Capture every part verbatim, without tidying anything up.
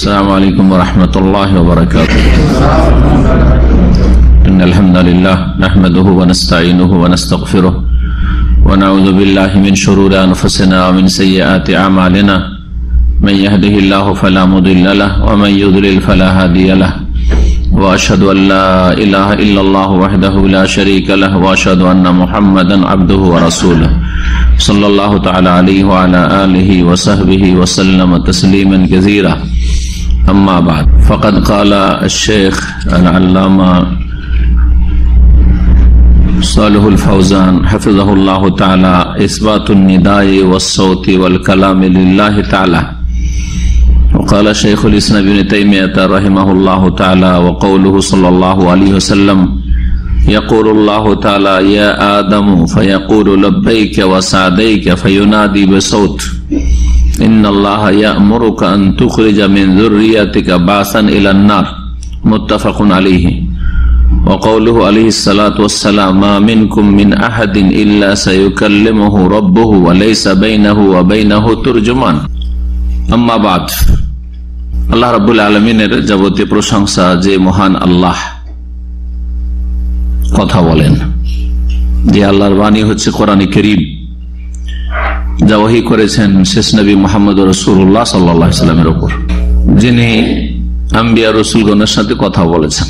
السلام عليكم ورحمة الله وبركاته. إن الحمد لله نحمده ونستعينه ونستغفره ونعوذ بالله من شرور أنفسنا ومن سيئات أعمالنا. من يهده الله فلا مضل له ومن يضلل فلا هادي له. وأشهد أن لا إله إلا الله وحده لا شريك له وأشهد أن محمدا عبده ورسوله صلى الله تعالى عليه وعلى آله وصحبه وسلم تسليما كثيرا. أما بعد فقد قال الشيخ العلامة صالح الفوزان حفظه الله تعالى: إثبات النداء والصوت والكلام لله تعالى. وقال شيخ الإسلام ابن تيمية رحمه الله تعالى: وقوله صلى الله عليه وسلم: يقول الله تعالى: يا آدم فيقول لبيك وسعديك فينادي بصوت إن الله يأمرك أن تخرج من ذريتك بعثا إلى النار. متفق عليه. وقوله عليه الصلاة والسلام: ما منكم من أحد إلا سيكلمه ربه وليس بينه وبينه ترجمان. أما بعد. আল্লাহ রাব্বুল আলামিনের যাবতীয় প্রশংসা যে মহান আল্লাহ কথা বলেন, যে আল্লাহর বাণী হচ্ছে কোরআনে কারীম, যা ওহী করেছেন শেষ নবী মুহাম্মদ রাসূলুল্লাহ সাল্লাল্লাহু আলাইহি সাল্লামের উপর, যিনি আম্বিয়া রাসূলগণের সাথে কথা বলেছেন।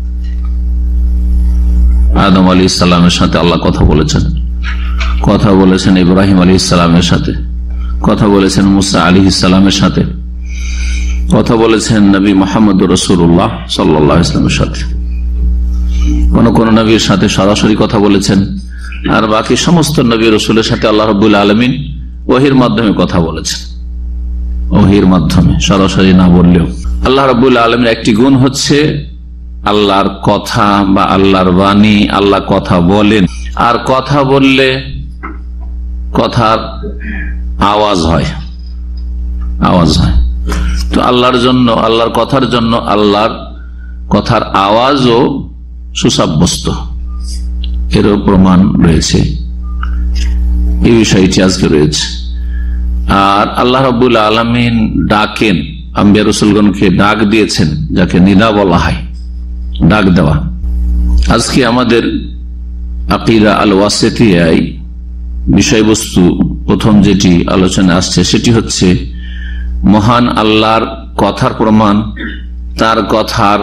আদম আলাইহিস সালামের সাথে আল্লাহ কথা বলেছেন, কথা বলেছেন ইব্রাহিম আলাইহিস সালামের সাথে, কথা বলেছেন মুসা আলাইহিস সালামের সাথে, কথা বলেছেন নবী মুহাম্মদ রাসূলুল্লাহ সাল্লাল্লাহু আলাইহি ওয়াসাল্লামের সাথে। কোন কোন নবীর সাথে সরাসরি কথা বলেছেন, আর বাকি সমস্ত নবী রাসূলের সাথে আল্লাহ রাব্বুল আলামিন ওহীর মাধ্যমে কথা বলেছেন। ওহীর মাধ্যমে, সরাসরি না বললেও। আল্লাহ রাব্বুল আলামিনের একটি গুণ হচ্ছে আল্লাহর কথা বা আল্লাহর বাণী। আল্লাহ কথা বলেন, আর কথা বললে কথার আওয়াজ হয়, আওয়াজ হয়। তো আল্লাহর জন্য, আল্লাহর কথার জন্য আল্লাহর কথার আওয়াজও সুসাব্যস্ত, এরও প্রমাণ রয়েছে। এই বিষয়টি আজকে রয়েছে। আর আল্লাহ রাব্বুল আলামিন ডাকেন, আম্বিয়া রাসূলগণকে ডাক দিয়েছেন, যাকে নিদা বলা হয়, ডাক দেওয়া। আজকে আমাদের আকিদা আল ওয়াসিতিয়ায় বিষয়বস্তু প্রথম যেটি আলোচনা আসছে সেটি হচ্ছে মহান আল্লাহর কথার প্রমাণ, তার কথার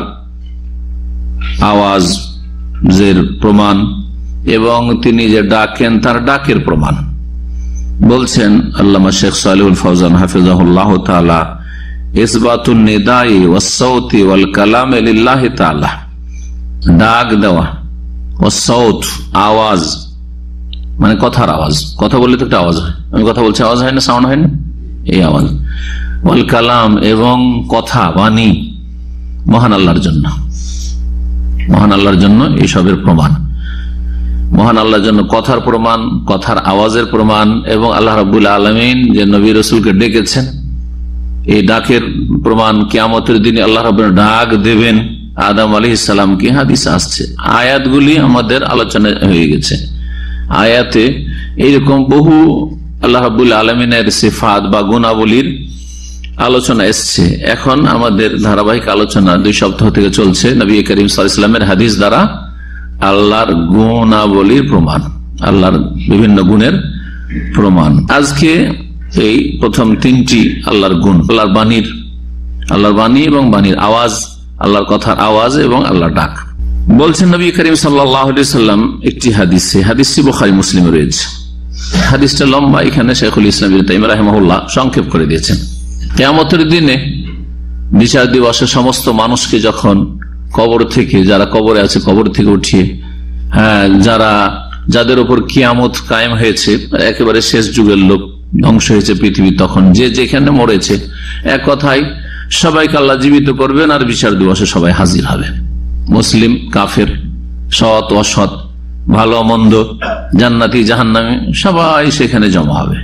আওয়াজের প্রমাণ, এবং তিনি যে ডাকেন তার ডাকের প্রমাণ। বলছেন আল্লামা শেখ সালেহুল ফৌজান হাফিজাহুল্লাহ তাআলা: ইসবাতুন নিদাই ওয়াস সাউতি ওয়াল কালামি লিল্লাহি তাআলা। ডাক দেওয়া, ওয়াস সাউত আওয়াজ, মানে কথার আওয়াজ। কথা বললে তো একটা আওয়াজ হয়, আমি কথা বলছি, আওয়াজ হয় না, সাউন্ড হয় না, এই আওয়াজ। ওয়াল কালাম, এবং কথা, বাণী মহান আল্লাহর জন্য, মহান আল্লাহর জন্য এইসবের প্রমাণ। মহান আল্লাহর জন্য কথার প্রমাণ, কথার আওয়াজের প্রমাণ, এবং আল্লাহ রাব্বুল আলামিন যে নবী রাসূলকে ডেকেছেন এই ডাকের প্রমাণ। কিয়ামতের দিনে আল্লাহ রাব্বুল ডাক দেবেন আদম আলাইহিস সালামকে। হাদিসে আসছে, আয়াতগুলি আমাদের আলোচনা হয়ে গেছে। আয়াতে এইরকম বহু আল্লাহ রাব্বুল আলামিনের সিফাত বা গুণাবলীর আলোচনা এসছে। এখন আমাদের ধারাবাহিক আলোচনা দুই সপ্তাহ থেকে চলছে নবী করিম সাল্লাল্লাহু আলাইহি ওয়াসাল্লামের হাদিস দ্বারা আল্লাহর গুণাবলীর প্রমাণ, আল্লাহর বিভিন্ন গুণের প্রমাণ। আজকে এই প্রথম তিনটি আল্লাহর গুণ, আল্লাহর বাণীর, আল্লাহর বাণী এবং বাণীর আওয়াজ, আল্লাহর কথার আওয়াজ এবং আল্লাহর ডাক। বলছেন নবী করিম সাল্লাল্লাহু আলাইহি ওয়াসাল্লাম একটি হাদিসে, হাদিসটি বুখারী মুসলিমে রয়েছে। হাদিসটা লম্বা, এখানে শাইখুল ইসলাম ইবনে তাইমিয়া রাহিমাহুল্লাহ সংক্ষেপ করে দিয়েছেন। কিয়ামতের দিনে বিচার দিবসে সমস্ত মানুষকে যখন কবর থেকে, যারা কবরে আছে কবর থেকে উঠিয়ে, হ্যাঁ, যারা যাদের উপর কিয়ামত কায়েম হয়েছে, একেবারে শেষ যুগের লোক, ধ্বংস হয়েছে পৃথিবী, তখন যে যেখানে মরেছে, এক কথায় সবাইকে আল্লাহ জীবিত করবেন, আর বিচার দিবসে সবাই হাজির হবে। মুসলিম, কাফের, সৎ অসৎ, ভালো মন্দ, জান্নাতি জাহান্নামী, সবাই সেখানে জমা হবে।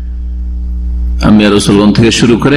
আম্বিয়া রাসূলগণ থেকে শুরু করে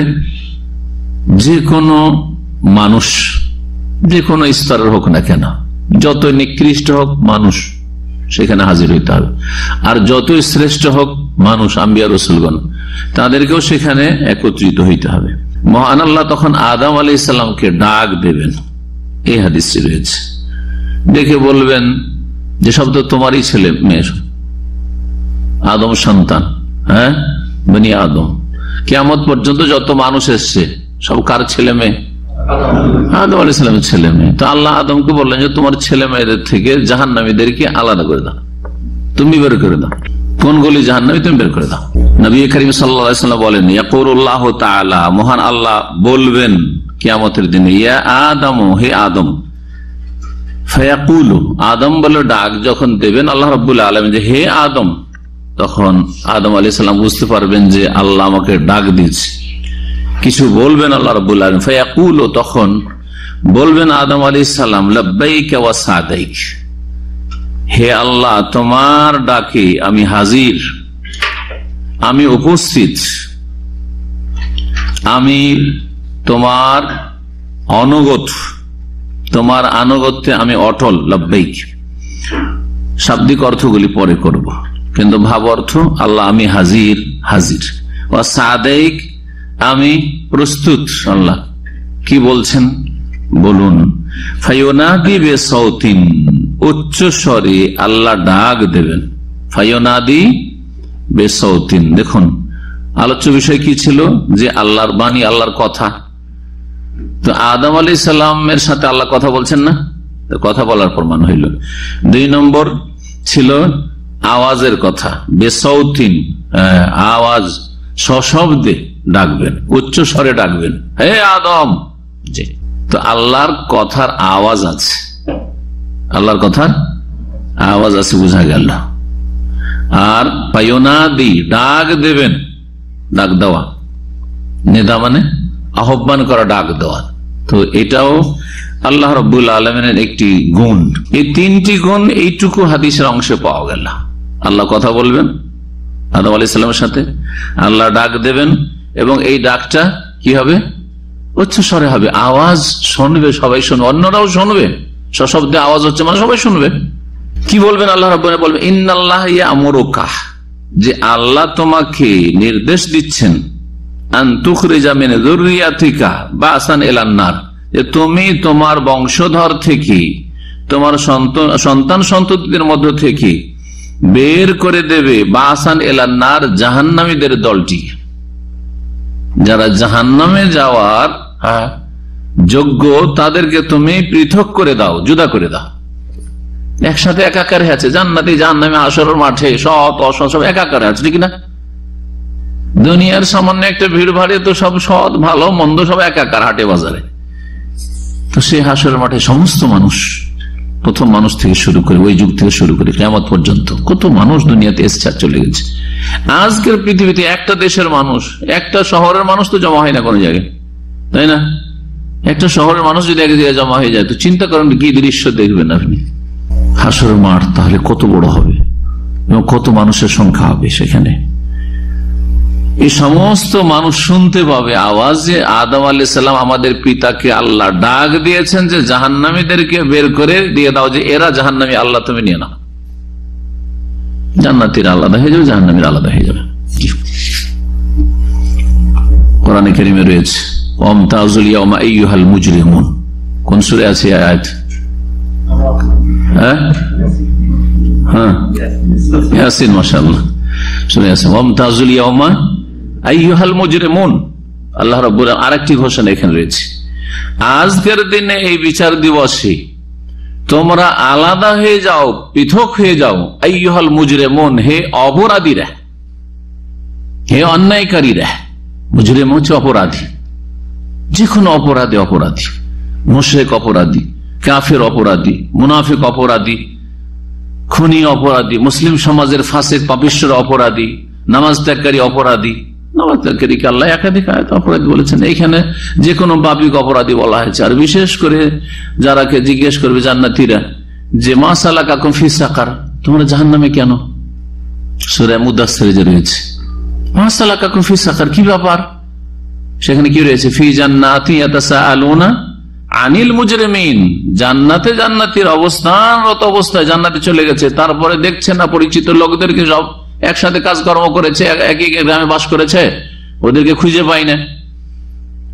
যে কোনো মানুষ, যে কোনো স্তরের হোক না কেন, যত নিকৃষ্ট হোক মানুষ সেখানে হাজির হইতে হবে। আর যতই শ্রেষ্ঠ হোক মানুষ, আম্বিয়া রাসূলগণ, তাদেরকেও সেখানে একত্রিত হইতে হবে। মহান আল্লাহ তখন আদম আলাইহিস সালামকে ডাক দেবেন, এই হাদিসটি রয়েছে। দেখে বলবেন যে সব তো তোমারই ছেলে মেয়ে, আদম সন্তান, হ্যাঁ বনি আদম। কিয়ামত পর্যন্ত যত মানুষ এসছে সব কার ছেলে মেয়ে? আদম আলাইহিস সালামের ছেলে মেয়ে। তো আল্লাহ আদমকে বললেন যে তোমার ছেলে মেয়েদের থেকে জাহান্নামীদেরকে আলাদা করে দাও, তুমি বের করে দাও, কোন গলি জাহান্নামী তুমি বের করে দাও। নবী করিম সাল্লাল্লাহু আলাইহি ওয়াসাল্লাম বলেন, ইয়াকুলুল্লাহু তাআলা, মহান আল্লাহ বলবেন কিয়ামতের দিনে, ইয়া আদম, হে আদম, ফায়াকুলু, আদম বলে ডাক যখন দেবেন আল্লাহ রাব্বুল আলামিন যে হে আদম, তখন আদম আলাইহিস সালাম বুঝতে পারবেন যে আল্লাহ আমাকে ডাক দিয়েছে, কিছু বলবেন আল্লাহ রাব্বুল আলামিন। ফায়াকুলু, তখন বলবেন আদম আলাইহিস সালাম, লাব্বাইকা ওয়া সাদাইক, হে আল্লাহ তোমার ডাকে আমি হাজির, আমি উপস্থিত, আমি তোমার অনুগত, তোমার আনুগত্যে আমি অটল। লাব্বাইক শাব্দিক অর্থগুলি পরে করব, কিন্তু ভাব অর্থ আল্লাহ আমি হাজির, হাজির। ও সাদাইক, আমি প্রস্তুত। আল্লাহ কি বলছেন বলুন। ফায়ুনাদি বিসাউতিন, উচ্চ স্বরে আল্লাহ ডাক দেবেন। ফায়ুনাদি বিসাউতিন, দেখুন আলোচ্য বিষয় কি ছিল, যে আল্লাহর বাণী, আল্লাহর কথা। তো আদম আলাইহিস সালামের সাথে আল্লাহ কথা বলছেন না, কথা বলার প্রমাণ হইল। দুই নম্বর ছিল আওয়াজের কথা, বেসাউতিন, আওয়াজ সশব্দে ডাকবেন, উচ্চ স্বরে ডাকবেন, হে আদম। জি, তো আল্লাহর কথার আওয়াজ আছে, আল্লাহর কথার আওয়াজ আছে, বোঝা গেল। আর পায়ুনাদি, ডাক দেবেন, ডাক দেওয়া, নেদা মানে আহ্বান করা, ডাক দেওয়া। তো এটাও আল্লাহ রাব্বুল আলামিনের একটি গুণ। এই তিনটি গুণ এইটুকু হাদিসের অংশে পাওয়া গেল। আল্লাহ কথা বলবেন আদম আলাইহিস সালামের সাথে, আল্লাহ ডাক দেবেন, এবং এই ডাকটা কি হবে? উচ্চ স্বরে হবে, আওয়াজ শুনবে, সবাই শুনবে, অন্যরাও শুনবে, সশব্দে আওয়াজ হচ্ছে মানে সবাই শুনবে। কি বলবেন আল্লাহ রাব্বুল বলবেন, ইন্নাল্লাহ ইয়ামুরুকা, যে আল্লাহ তোমাকে নির্দেশ দিচ্ছেন, আন তুখরিজা মিন যুররিয়াতিকা বাসান ইলান নার, যে তুমি তোমার বংশধর থেকে, তোমার সন্তান সন্ততিদের মধ্য থেকে বের করে দেবে বাসান ইলান নার, জাহান্নামীদের দলটি, যারা জাহান্নামে যাওয়ার যোগ্য তাদেরকে তুমি পৃথক করে দাও, জুদা করে দাও। একসাথে একাকার আছে জান্নাতে জাহান্নামে, হাশরের মাঠে সৎ অসৎ সব একাকার আছে, ঠিক না? দুনিয়ার সামান্য একটা ভিড় ভাড়ে তো সব সৎ ভালো মন্দ সব একাকার হাটে বাজারে। তো সেই হাশরের মাঠে সমস্ত মানুষ, প্রথম মানুষ থেকে শুরু করে, ওই যুগ থেকে শুরু করে কিয়ামত পর্যন্ত কত মানুষ দুনিয়াতে এসছে আর চলে গেছে। আজকের পৃথিবীতে একটা দেশের মানুষ, একটা শহরের মানুষ তো জমা হয় না কোনো জায়গায়, তাই না? একটা শহরের মানুষ যদি এক জায়গায় জমা হয়ে যায়, তো চিন্তা করেন কি দৃশ্য দেখবেন আপনি। হাশরের মাঠ তাহলে কত বড় হবে এবং কত মানুষের সংখ্যা হবে সেখানে। এই সমস্ত মানুষ শুনতে পাবে আওয়াজ যে আদম আলাইহিস সালাম আমাদের পিতাকে আল্লাহ ডাক দিয়েছেন যে জাহান্নামীদেরকে বের করে দিয়ে দাও, যে এরা জাহান্নামী, আল্লাহ তুমি নিয়ে নাও, জান্নাতীরা আলাদা হয়ে যাবে, জাহান্নামীরা আলাদা হয়ে যাবে। কোরআনে কারীমে রয়েছে ওয়ামতাজুল ইয়াওমা আইয়ুহাল মুজরিমুন, কোন সূরা আছে আয়াত? হ্যাঁ হ্যাঁ ইয়াসিন, মাশাআল্লাহ, সূরা ইয়াসিন। ওয়ামতাজুল ইয়াওমা আইয়ুহাল মুজরিমুন, আল্লাহ রাব্বুল আলামিন আরেকটি ঘোষণা এখানে রয়েছে, আজকের দিনে এই বিচার দিবসে তোমরা আলাদা হয়ে যাও, পৃথক হয়ে যাও। আইয়ুহাল মুজরিমুন, হে অপরাধীরা, হে অন্যায়কারীরা। মুজরিম হচ্ছে অপরাধী, যে কোনো অপরাধী, অপরাধী মুশরিক অপরাধী, কাফের অপরাধী, মুনাফিক অপরাধী, খুনি অপরাধী, মুসলিম সমাজের ফাসিক পাপিষ্ঠ অপরাধী, নামাজ ত্যাগকারী অপরাধী। নামাজ ত্যাগকারীকে আল্লাহ একাধিক আয়াতে অপরাধী বলেছেন, এইখানে যে কোনো পাপিক অপরাধী বলা হয়েছে। আর বিশেষ করে যারাকে জিজ্ঞেস করবে জান্নাতীরা যে মা সালাকাকুম ফি সাকার, তোমরা জাহান্নামে কেন? সূরা মুদাসসির যে রয়েছে, মা সালাকাকুম ফি সাকার, কি ব্যাপার? সেখানে কি রয়েছে? ফি জান্নাতি ইয়াতাসাআলুনা আনিল মুজরিমিন, জান্নাতে জান্নাতীর অবস্থানরত অবস্থায় জান্নাতে চলে গেছে, তারপরে দেখছে না পরিচিত লোকদেরকে সব একসাথে কাজকর্ম করেছে, একই গ্রামে বাস করেছে, ওদেরকে খুঁজে পাই না।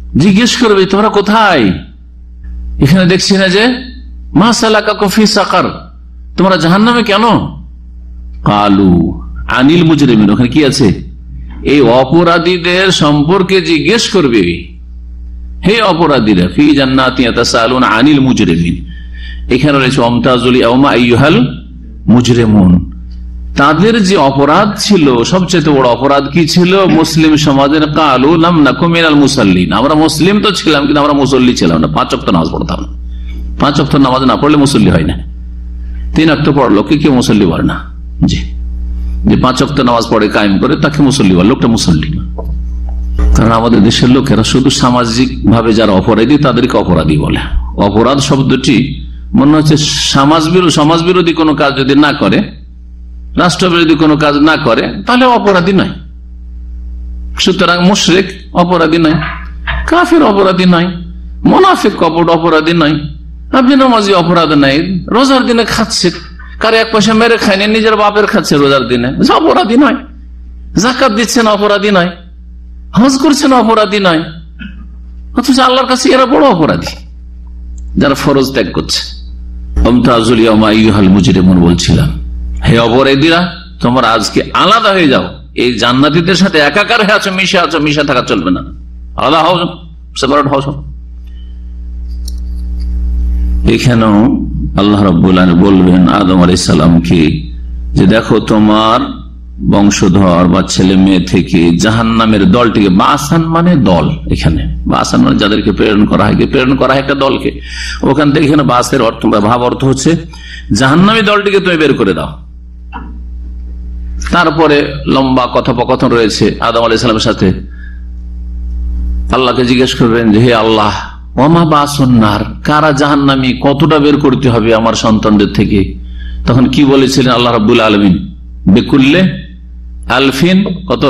জিজ্ঞেস করবে তোমরা কোথায়? এখানে দেখছি না যে মা সালাকাকুম ফি সাকার, তোমরা জাহান্নামে কেন? কালু আনিল মুজরিমিন, ওখানে কি আছে? এই অপরাধীদের সম্পর্কে জিজ্ঞেস করবে। হে অপরাধীরা, ফি জান্নাতি ইয়াতাসাআলুন আনিল মুজরিমিন, এখানে রয়েছে ওমতাজুল ইয়াওমা আইয়ুহাল মুজরিমুন। তাদের যে অপরাধ ছিল, সবচেয়ে বড় অপরাধ কি ছিল? মুসলিম সমাজের কালু লাম নাকু মিনাল মুসাল্লিন, আমরা মুসলিম তো ছিলাম কিন্তু আমরা মুসল্লি ছিলাম না, পাঁচ ওয়াক্ত নামাজ পড়তাম না। পাঁচ ওয়াক্ত নামাজ না পড়লে মুসল্লি হয় না। তিন ওয়াক্ত পড়লো কি কেউ মুসল্লি বলে না। জি, যে পাঁচ ওয়াক্ত নামাজ পড়ে কায়েম করে তাকে মুসল্লি বলে, লোকটা মুসল্লি না। কারণ আমাদের দেশের লোকেরা শুধু সামাজিক ভাবে যারা অপরাধী তাদেরকে অপরাধী বলে। অপরাধ শব্দটি মনে হচ্ছে সমাজ বিরোধী, সমাজ বিরোধী কোনো কাজ যদি না করে, রাষ্ট্রবিরোধী কোনো কাজ না করে, তাহলে অপরাধী নয়। সুতরাং মুশরিক অপরাধী নয়, কাফির অপরাধী নয়, মুনাফিক কপট অপরাধী নয়, আপনি নামাজি অপরাধ নাই, রোজার দিনে খাচ্ছে, কার এক পয়সা মেরে খায়নি, নিজের বাপের খাচ্ছে রোজার দিনে, অপরাধী নয়। যাকাত দিচ্ছেন অপরাধী নয়, হজ করছেন অপরাধী নয়। অথচ আল্লাহর কাছে এরা বড় অপরাধী যারা ফরজ ত্যাগ করছে। ওমতাজুল ইয়াওমা আইয়ুহাল মুজরিমুন বলছিলাম, হে অপরাধীরা, তোমরা আজকে আলাদা হয়ে যাও, এই জান্নাতীদের সাথে একাকার হয়ে আছো, মিশে আছো, মিশে থাকা চলবে না, আলাদা হও, সেপারেট হও। এখানেও আল্লাহ রাব্বুল আলামিন বলবেন আদম আলাইহিস সালামকে যে দেখো তোমার বংশধর বা ছেলে মেয়ে থেকে জাহান্নামের দলটিকে, বাসান মানে দল, এখানে বাসান মানে যাদেরকে প্রেরণ করা হয়, প্রেরণ করা হয় একটা দলকে, ওখান থেকে এখানে বাসের অর্থ বা ভাব অর্থ হচ্ছে জাহান্নামী দলটিকে তুমি বের করে দাও। তারপরে লম্বা কথোপকথন রয়েছে আদম আলাইহিস সালামের সাথে। আল্লাহকে জিজ্ঞেস করবেন যে হে আল্লাহ, ওমা বাসুন্নার, কারা জাহান্নামী, কতটা বের করতে হবে আমার সন্তানদের থেকে? তখন কি বলেছিলেন আল্লাহ রাব্বুল আলামিন? বেকুল্লে আলফিন, কত?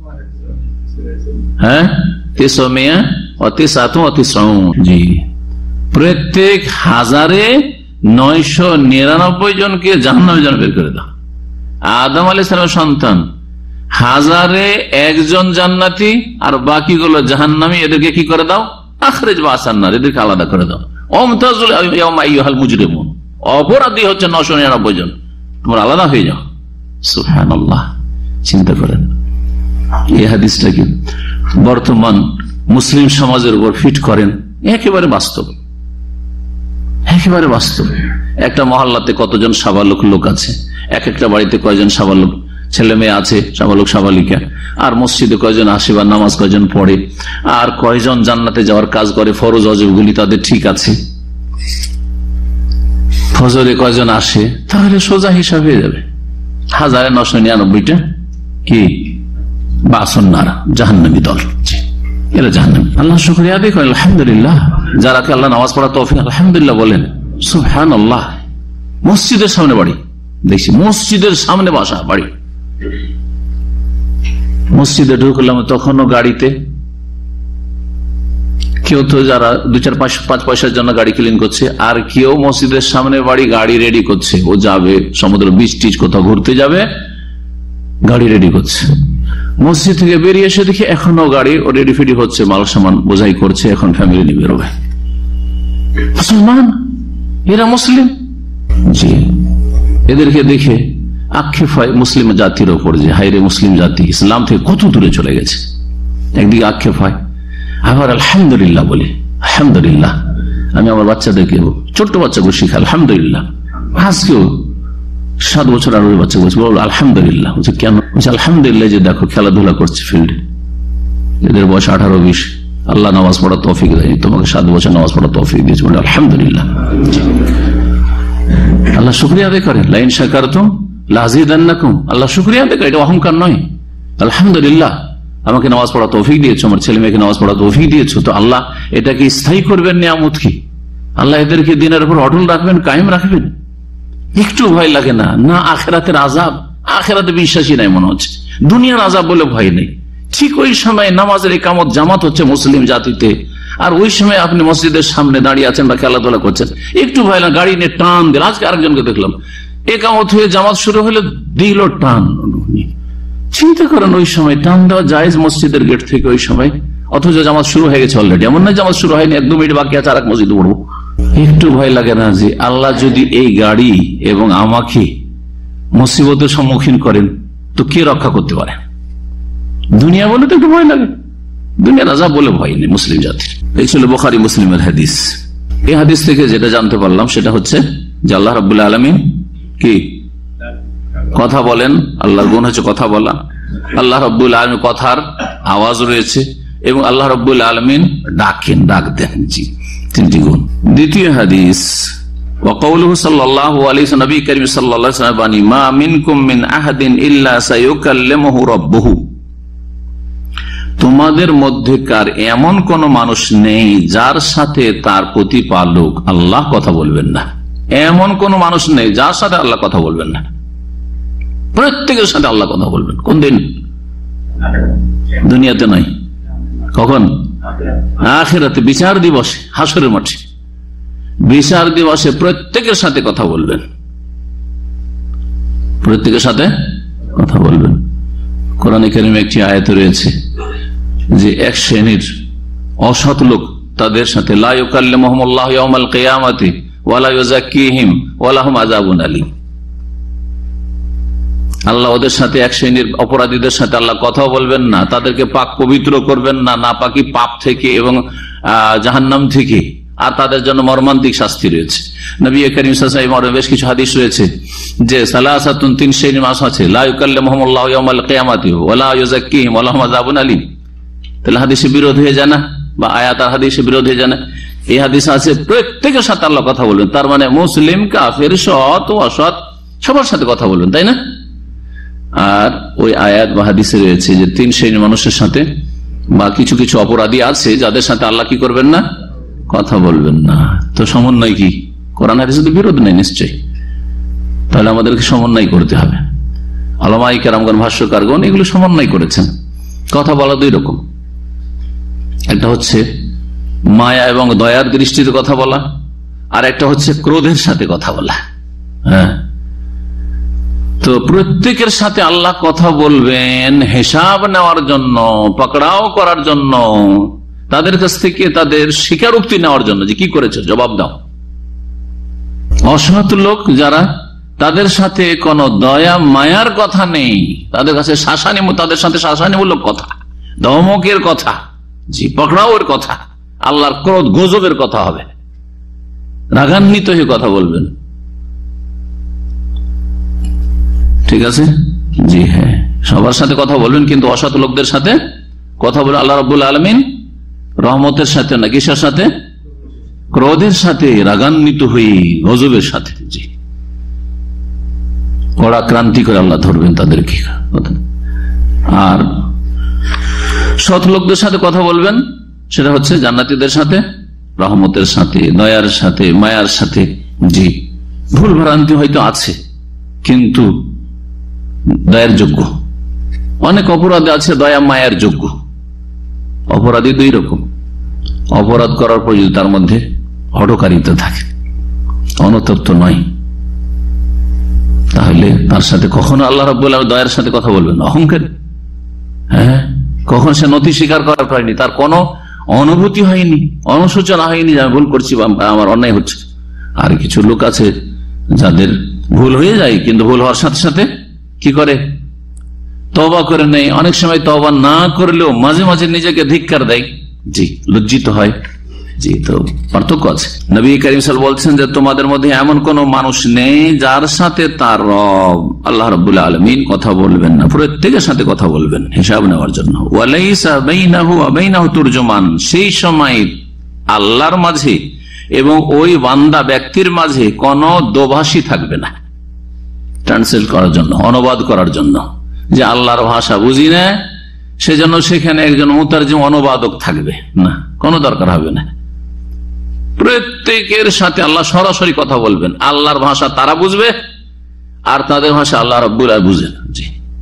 হ্যাঁ, তিসমিয়া ও তিসাতু ও তিসউন। জি, প্রত্যেক হাজারে নয়শো নিরানব্বই জনকে জাহান্নামে যেন বের করে দাও। আদম আলাইহিস সালামের সন্তান হাজারে একজন জান্নাতি আর বাকিগুলো জাহান্নামী, এদেরকে কি করে দাও? আখরিজ বাসান্নার, এদেরকে আলাদা করে দাও। ওমতাজুল ইয়াওমা আইয়ুহাল মুজরিমুন, অপরাধী হচ্ছে নয়শো নিরানব্বই জন, তোমরা আলাদা হয়ে যাও। সুবহানাল্লাহ, চিন্তা করেন এই হাদিসটা কি বর্তমান মুসলিম সমাজের উপর ফিট করেন? একেবারে বাস্তব, একেবারে বাস্তব। একটা মহল্লাতে কতজন সাবালক লোক আছে, এক একটা বাড়িতে কয়জন সাবালক ছেলে মেয়ে আছে, সাবালক সাবালিকা, আর মসজিদে কয়জন আসে বা নামাজ কয়জন পড়ে, আর কয়জন জান্নাতে যাওয়ার কাজ করে, ফরজ ওয়াজিবগুলি তাদের ঠিক আছে, ফজরে কয়জন আসে, তাহলে সোজা হিসাব হয়ে যাবে। হাজারে নশো নিরানব্বইটা কি বাসন্নার জাহান্নামী দল, এরা জাহান্নামী। আল্লাহ শুকরিয়া আদায় করেন, আলহামদুলিল্লাহ। যারা আল্লাহ নামাজ পড়া তৌফিক, আলহামদুলিল্লাহ বলেন, সুবহানাল্লাহ। মসজিদের সামনে বাড়ি, দেখছি মসজিদের সামনে বাসা বাড়ি, মসজিদে ঢুকলাম তখনও গাড়িতে কেউ তো যারা দু চার পাঁচ পাঁচ পয়সার জন্য গাড়ি ক্লিন করছে, আর কেউ মসজিদের সামনে বাড়ি গাড়ি রেডি করছে, ও যাবে সমুদ্র বিচ টিচ কোথাও ঘুরতে যাবে, গাড়ি রেডি করছে। মসজিদ থেকে বেরিয়ে এসে দেখি এখনো গাড়ি ও রেডি ফেডি হচ্ছে, মাল সামান বোঝাই করছে, এখন ফ্যামিলি নিয়ে বেরোবে। মুসলমান, এরা মুসলিম। জি, এদেরকে দেখে আক্ষেপ হয় মুসলিম জাতির ওপর, যে হাইরে মুসলিম জাতি ইসলাম থেকে কত দূরে চলে গেছে। একদিকে আক্ষেপ হয়, আবার আলহামদুলিল্লাহ বলি, আলহামদুলিল্লাহ। আমি আমার বাচ্চাদেরকে, ছোট্ট বাচ্চাগুলো শিখাই আলহামদুলিল্লাহ। আজকেও সাত বছর আর ওই বাচ্চা বলছে আলহামদুলিল্লাহ। বলছে কেন? বলছে আলহামদুলিল্লাহ যে দেখো খেলাধুলা করছে ফিল্ডে, এদের বয়স আঠারো বিশ, আল্লাহ নামাজ পড়া তৌফিক দেয়নি, তোমাকে সাত বছর নামাজ পড়া তৌফিক দিয়েছে, বলে আলহামদুলিল্লাহ। আল্লাহ শুকরিয়া আদায় করেন, লাইন শাকারতুম লাযিদান্নাকুম, আল্লাহ শুকরিয়া আদায় করে, এটা অহংকার নয়। আলহামদুলিল্লাহ, আমাকে নামাজ পড়া তৌফিক দিয়েছো, আমার ছেলে মেয়েকে নামাজ পড়া তৌফিক দিয়েছো, তো আল্লাহ এটাকে স্থায়ী করবেন নিয়ামত কি? আল্লাহ এদেরকে দিনের উপর অটল রাখবেন, কায়েম রাখবেন। একটু ভয় লাগে না? না আখিরাতের আযাব, আখিরাতে বিশ্বাসী নাই মনে হচ্ছে, দুনিয়ার আযাব বলে ভয় নেই। ঠিক ওই সময় নামাজের ইকামত জামাত হচ্ছে মুসলিম জাতিতে, আর ওই সময় আপনি মসজিদের সামনে দাঁড়িয়ে আছেন বা খেলাধুলা করছেন, একটু ভয় না, গাড়ি নিয়ে টান দিল। আজকে আরেকজনকে দেখলাম একামত হয়ে জামাত শুরু হলে দিল টান। চিন্তা করেন ওই সময় টান দেওয়া জায়েজ মসজিদের গেট থেকে, ওই সময় অথচ জামাত শুরু হয়ে গেছে অলরেডি। এমন না জামাত শুরু হয়নি, এক দু মিনিট বাকি আছে আর এক মসজিদে পড়বো। একটু ভয় লাগে না যে আল্লাহ যদি এই গাড়ি এবং আমাকে মুসিবতের সম্মুখীন করেন তো কে রক্ষা করতে পারে? দুনিয়া বলে তো একটু ভয় লাগে, দুনিয়া রাজা বলে ভয় নেই মুসলিম জাতির। এই ছিল বুখারী মুসলিমের হাদিস। এই হাদিস থেকে যেটা জানতে পারলাম সেটা হচ্ছে যে আল্লাহ রাব্বুল আলামিন কি কথা বলেন, আল্লাহর গুণ হচ্ছে কথা বলা। আল্লাহ রাব্বুল আলামিন কথার আওয়াজ রয়েছে এবং আল্লাহ রাব্বুল আলামিন ডাকেন, ডাক দেন। জি, তিনটি গুণ। দ্বিতীয় হাদিস, وقوله صلى الله عليه وسلم, নবী করিম সাল্লাল্লাহু আলাইহি ওয়াসাল্লাম বাণী, মা মিনকুম মিন আহাদিন ইল্লা সায়ুকাল্লিমুহু রাব্বুহু, তোমাদের মধ্যেকার এমন কোন মানুষ নেই যার সাথে তার প্রতিপালক আল্লাহ কথা বলবেন না। এমন কোন মানুষ নেই যার সাথে আল্লাহ কথা বলবেন না। প্রত্যেকের সাথে আল্লাহ কথা বলবেন। কোন দিন? দুনিয়াতে নয়। কখন? আখিরাতে, বিচার দিবসে, হাসরের মাঠে। বিচার দিবসে প্রত্যেকের সাথে কথা বলবেন, প্রত্যেকের সাথে কথা বলবেন। কোরআনে কারিমে একটি আয়াত রয়েছে যে এক শ্রেণীর অসৎ লোক, তাদের সাথে লা ইউকাল্লিমুহুমুল্লাহু ইয়াওমাল কিয়ামাতি ওয়া লা ইউযাক্কিহিম ওয়া লাহুম আযাবুন আলীম। আল্লাহ ওদের সাথে, এক শ্রেণীর অপরাধীদের সাথে আল্লাহ কথাও বলবেন না, তাদেরকে পাক পবিত্র করবেন না নাপাকি পাপ থেকে এবং জাহান্নাম থেকে, আর তাদের জন্য মর্মান্তিক শাস্তি রয়েছে। নবী করিম সাল্লাল্লাহু আলাইহি ওয়াসাল্লাম বেশ কিছু হাদিস রয়েছে যে সালাসাতুন, তিন শ্রেণীর মানুষ আছে, লা ইউকাল্লিমুহুমুল্লাহু ইয়াওমাল কিয়ামাতি ওয়া লা ইউযাক্কিহিম ওয়া লাহুম আযাবুন আলীম। তাহলে হাদিসে বিরোধ হয়ে যায় না, বা আয়াত আর হাদিসে বিরোধ হয়ে যায় না? এই হাদিস আছে প্রত্যেকের সাথে আল্লাহ কথা বলবেন, তার মানে মুসলিম, কাফের, সৎ ও অসৎ সবার সাথে কথা বলবেন, তাই না? আর ওই আয়াত বা হাদিসে রয়েছে যে তিন শ্রেণীর মানুষের সাথে, বা কিছু কিছু অপরাধী আছে যাদের সাথে আল্লাহ কি করবেন না? কথা বলবেন না। তো সমন্বয় কি? কোরআন হাদিসে তো বিরোধ নেই নিশ্চয়ই, তাহলে আমাদেরকে সমন্বয় করতে হবে। উলামায়ে কেরামগণ, ভাষ্যকারগণ এগুলো সমন্বয় করেছেন। কথা বলা দুই রকম, একটা হচ্ছে মায়া এবং দয়ার দৃষ্টিতে কথা বলা, আর একটা হচ্ছে ক্রোধের সাথে কথা বলা। হ্যাঁ, তো প্রত্যেকের সাথে আল্লাহ কথা বলবেন হিসাব নেওয়ার জন্য, পাকড়াও করার জন্য, তাদের কাছ থেকে তাদের স্বীকারোক্তি নেওয়ার জন্য যে কি করেছে জবাব দাও। অসৎ লোক যারা, তাদের সাথে কোনো দয়া মায়ার কথা নেই, তাদের কাছে শাসানি, তাদের সাথে শাসানিমূলক কথা, ধমকের কথা, জি পাকড়াওয়ের কথা, আল্লাহর ক্রোধ গজবের কথা হবে, রাগান্বিত হয়ে কথা বলবেন। ঠিক আছে? জি হ্যাঁ, সবার সাথে কথা বলবেন, কিন্তু অসৎ লোকদের সাথে কথা বলে আল্লাহ রাব্বুল আলামিন রহমতের সাথে না, কিসের সাথে? ক্রোধের সাথে, রাগান্বিত হয়ে, গজবের সাথে। জি, কড়া ক্রান্তি করে আল্লাহ ধরবেন তাদেরকে। আর সৎ লোকদের সাথে কথা বলবেন, সেটা হচ্ছে জান্নাতীদের সাথে, রহমতের সাথে, দয়ার সাথে, মায়ার সাথে। জি, ভুল ভ্রান্তি হয়তো আছে কিন্তু দয়ার যোগ্য। অনেক অপরাধী আছে দয়া মায়ার যোগ্য। অপরাধী দুই রকম, অপরাধ করার পর যদি তার মধ্যে হঠকারিতা থাকে, অনতপ্ত নয়, তাহলে তার সাথে কখনো আল্লাহ রাব্বুল আলামিন দয়ার সাথে কথা বলবেন না। অহংকার, হ্যাঁ, কখন সে নথি স্বীকার করার পারেনি, তার কোনো অনুভূতি হয়নি, অনুশোচনা হয়নি যে আমি ভুল করছি বা আমার অন্যায় হচ্ছে। আর কিছু লোক আছে যাদের ভুল হয়ে যায়, কিন্তু ভুল হওয়ার সাথে সাথে কি করে? তওবা করে নেই। অনেক সময় তওবা না করলেও মাঝে মাঝে নিজেকে ধিক্কার দেয়, জি লজ্জিত হয়। জি, তো পার্থক্য আছে। নবী করিম সাল্লাল্লাহু আলাইহি ওয়াসাল্লাম বলছেন যে তোমাদের মধ্যে এমন কোন মানুষ নেই যার সাথে তার রব আল্লাহ রাব্বুল আলামিন কথা বলবেন না। প্রত্যেকের সাথে কথা বলবেন হিসাব নেওয়ার জন্য। ওয়ালাইসা বাইনাহু ওয়া বাইনাহু তুরজুমান, সেই সময় আল্লাহর মাঝে এবং ওই বান্দা ব্যক্তির মাঝে কোন দোভাষী থাকবে না, ট্রান্সলেট করার জন্য, অনুবাদ করার জন্য। যে আল্লাহর ভাষা বুঝি না, সেজন্য সেখানে একজন মুতারজিম, অনুবাদক থাকবে না, কোনো দরকার হবে না। প্রত্যেকের সাথে আল্লাহ সরাসরি কথা বলবেন। আল্লাহর ভাষা তারা বুঝবে আর তাদের ভাষা আল্লাহ রাব্বুল আলামিন বুঝেন। জি,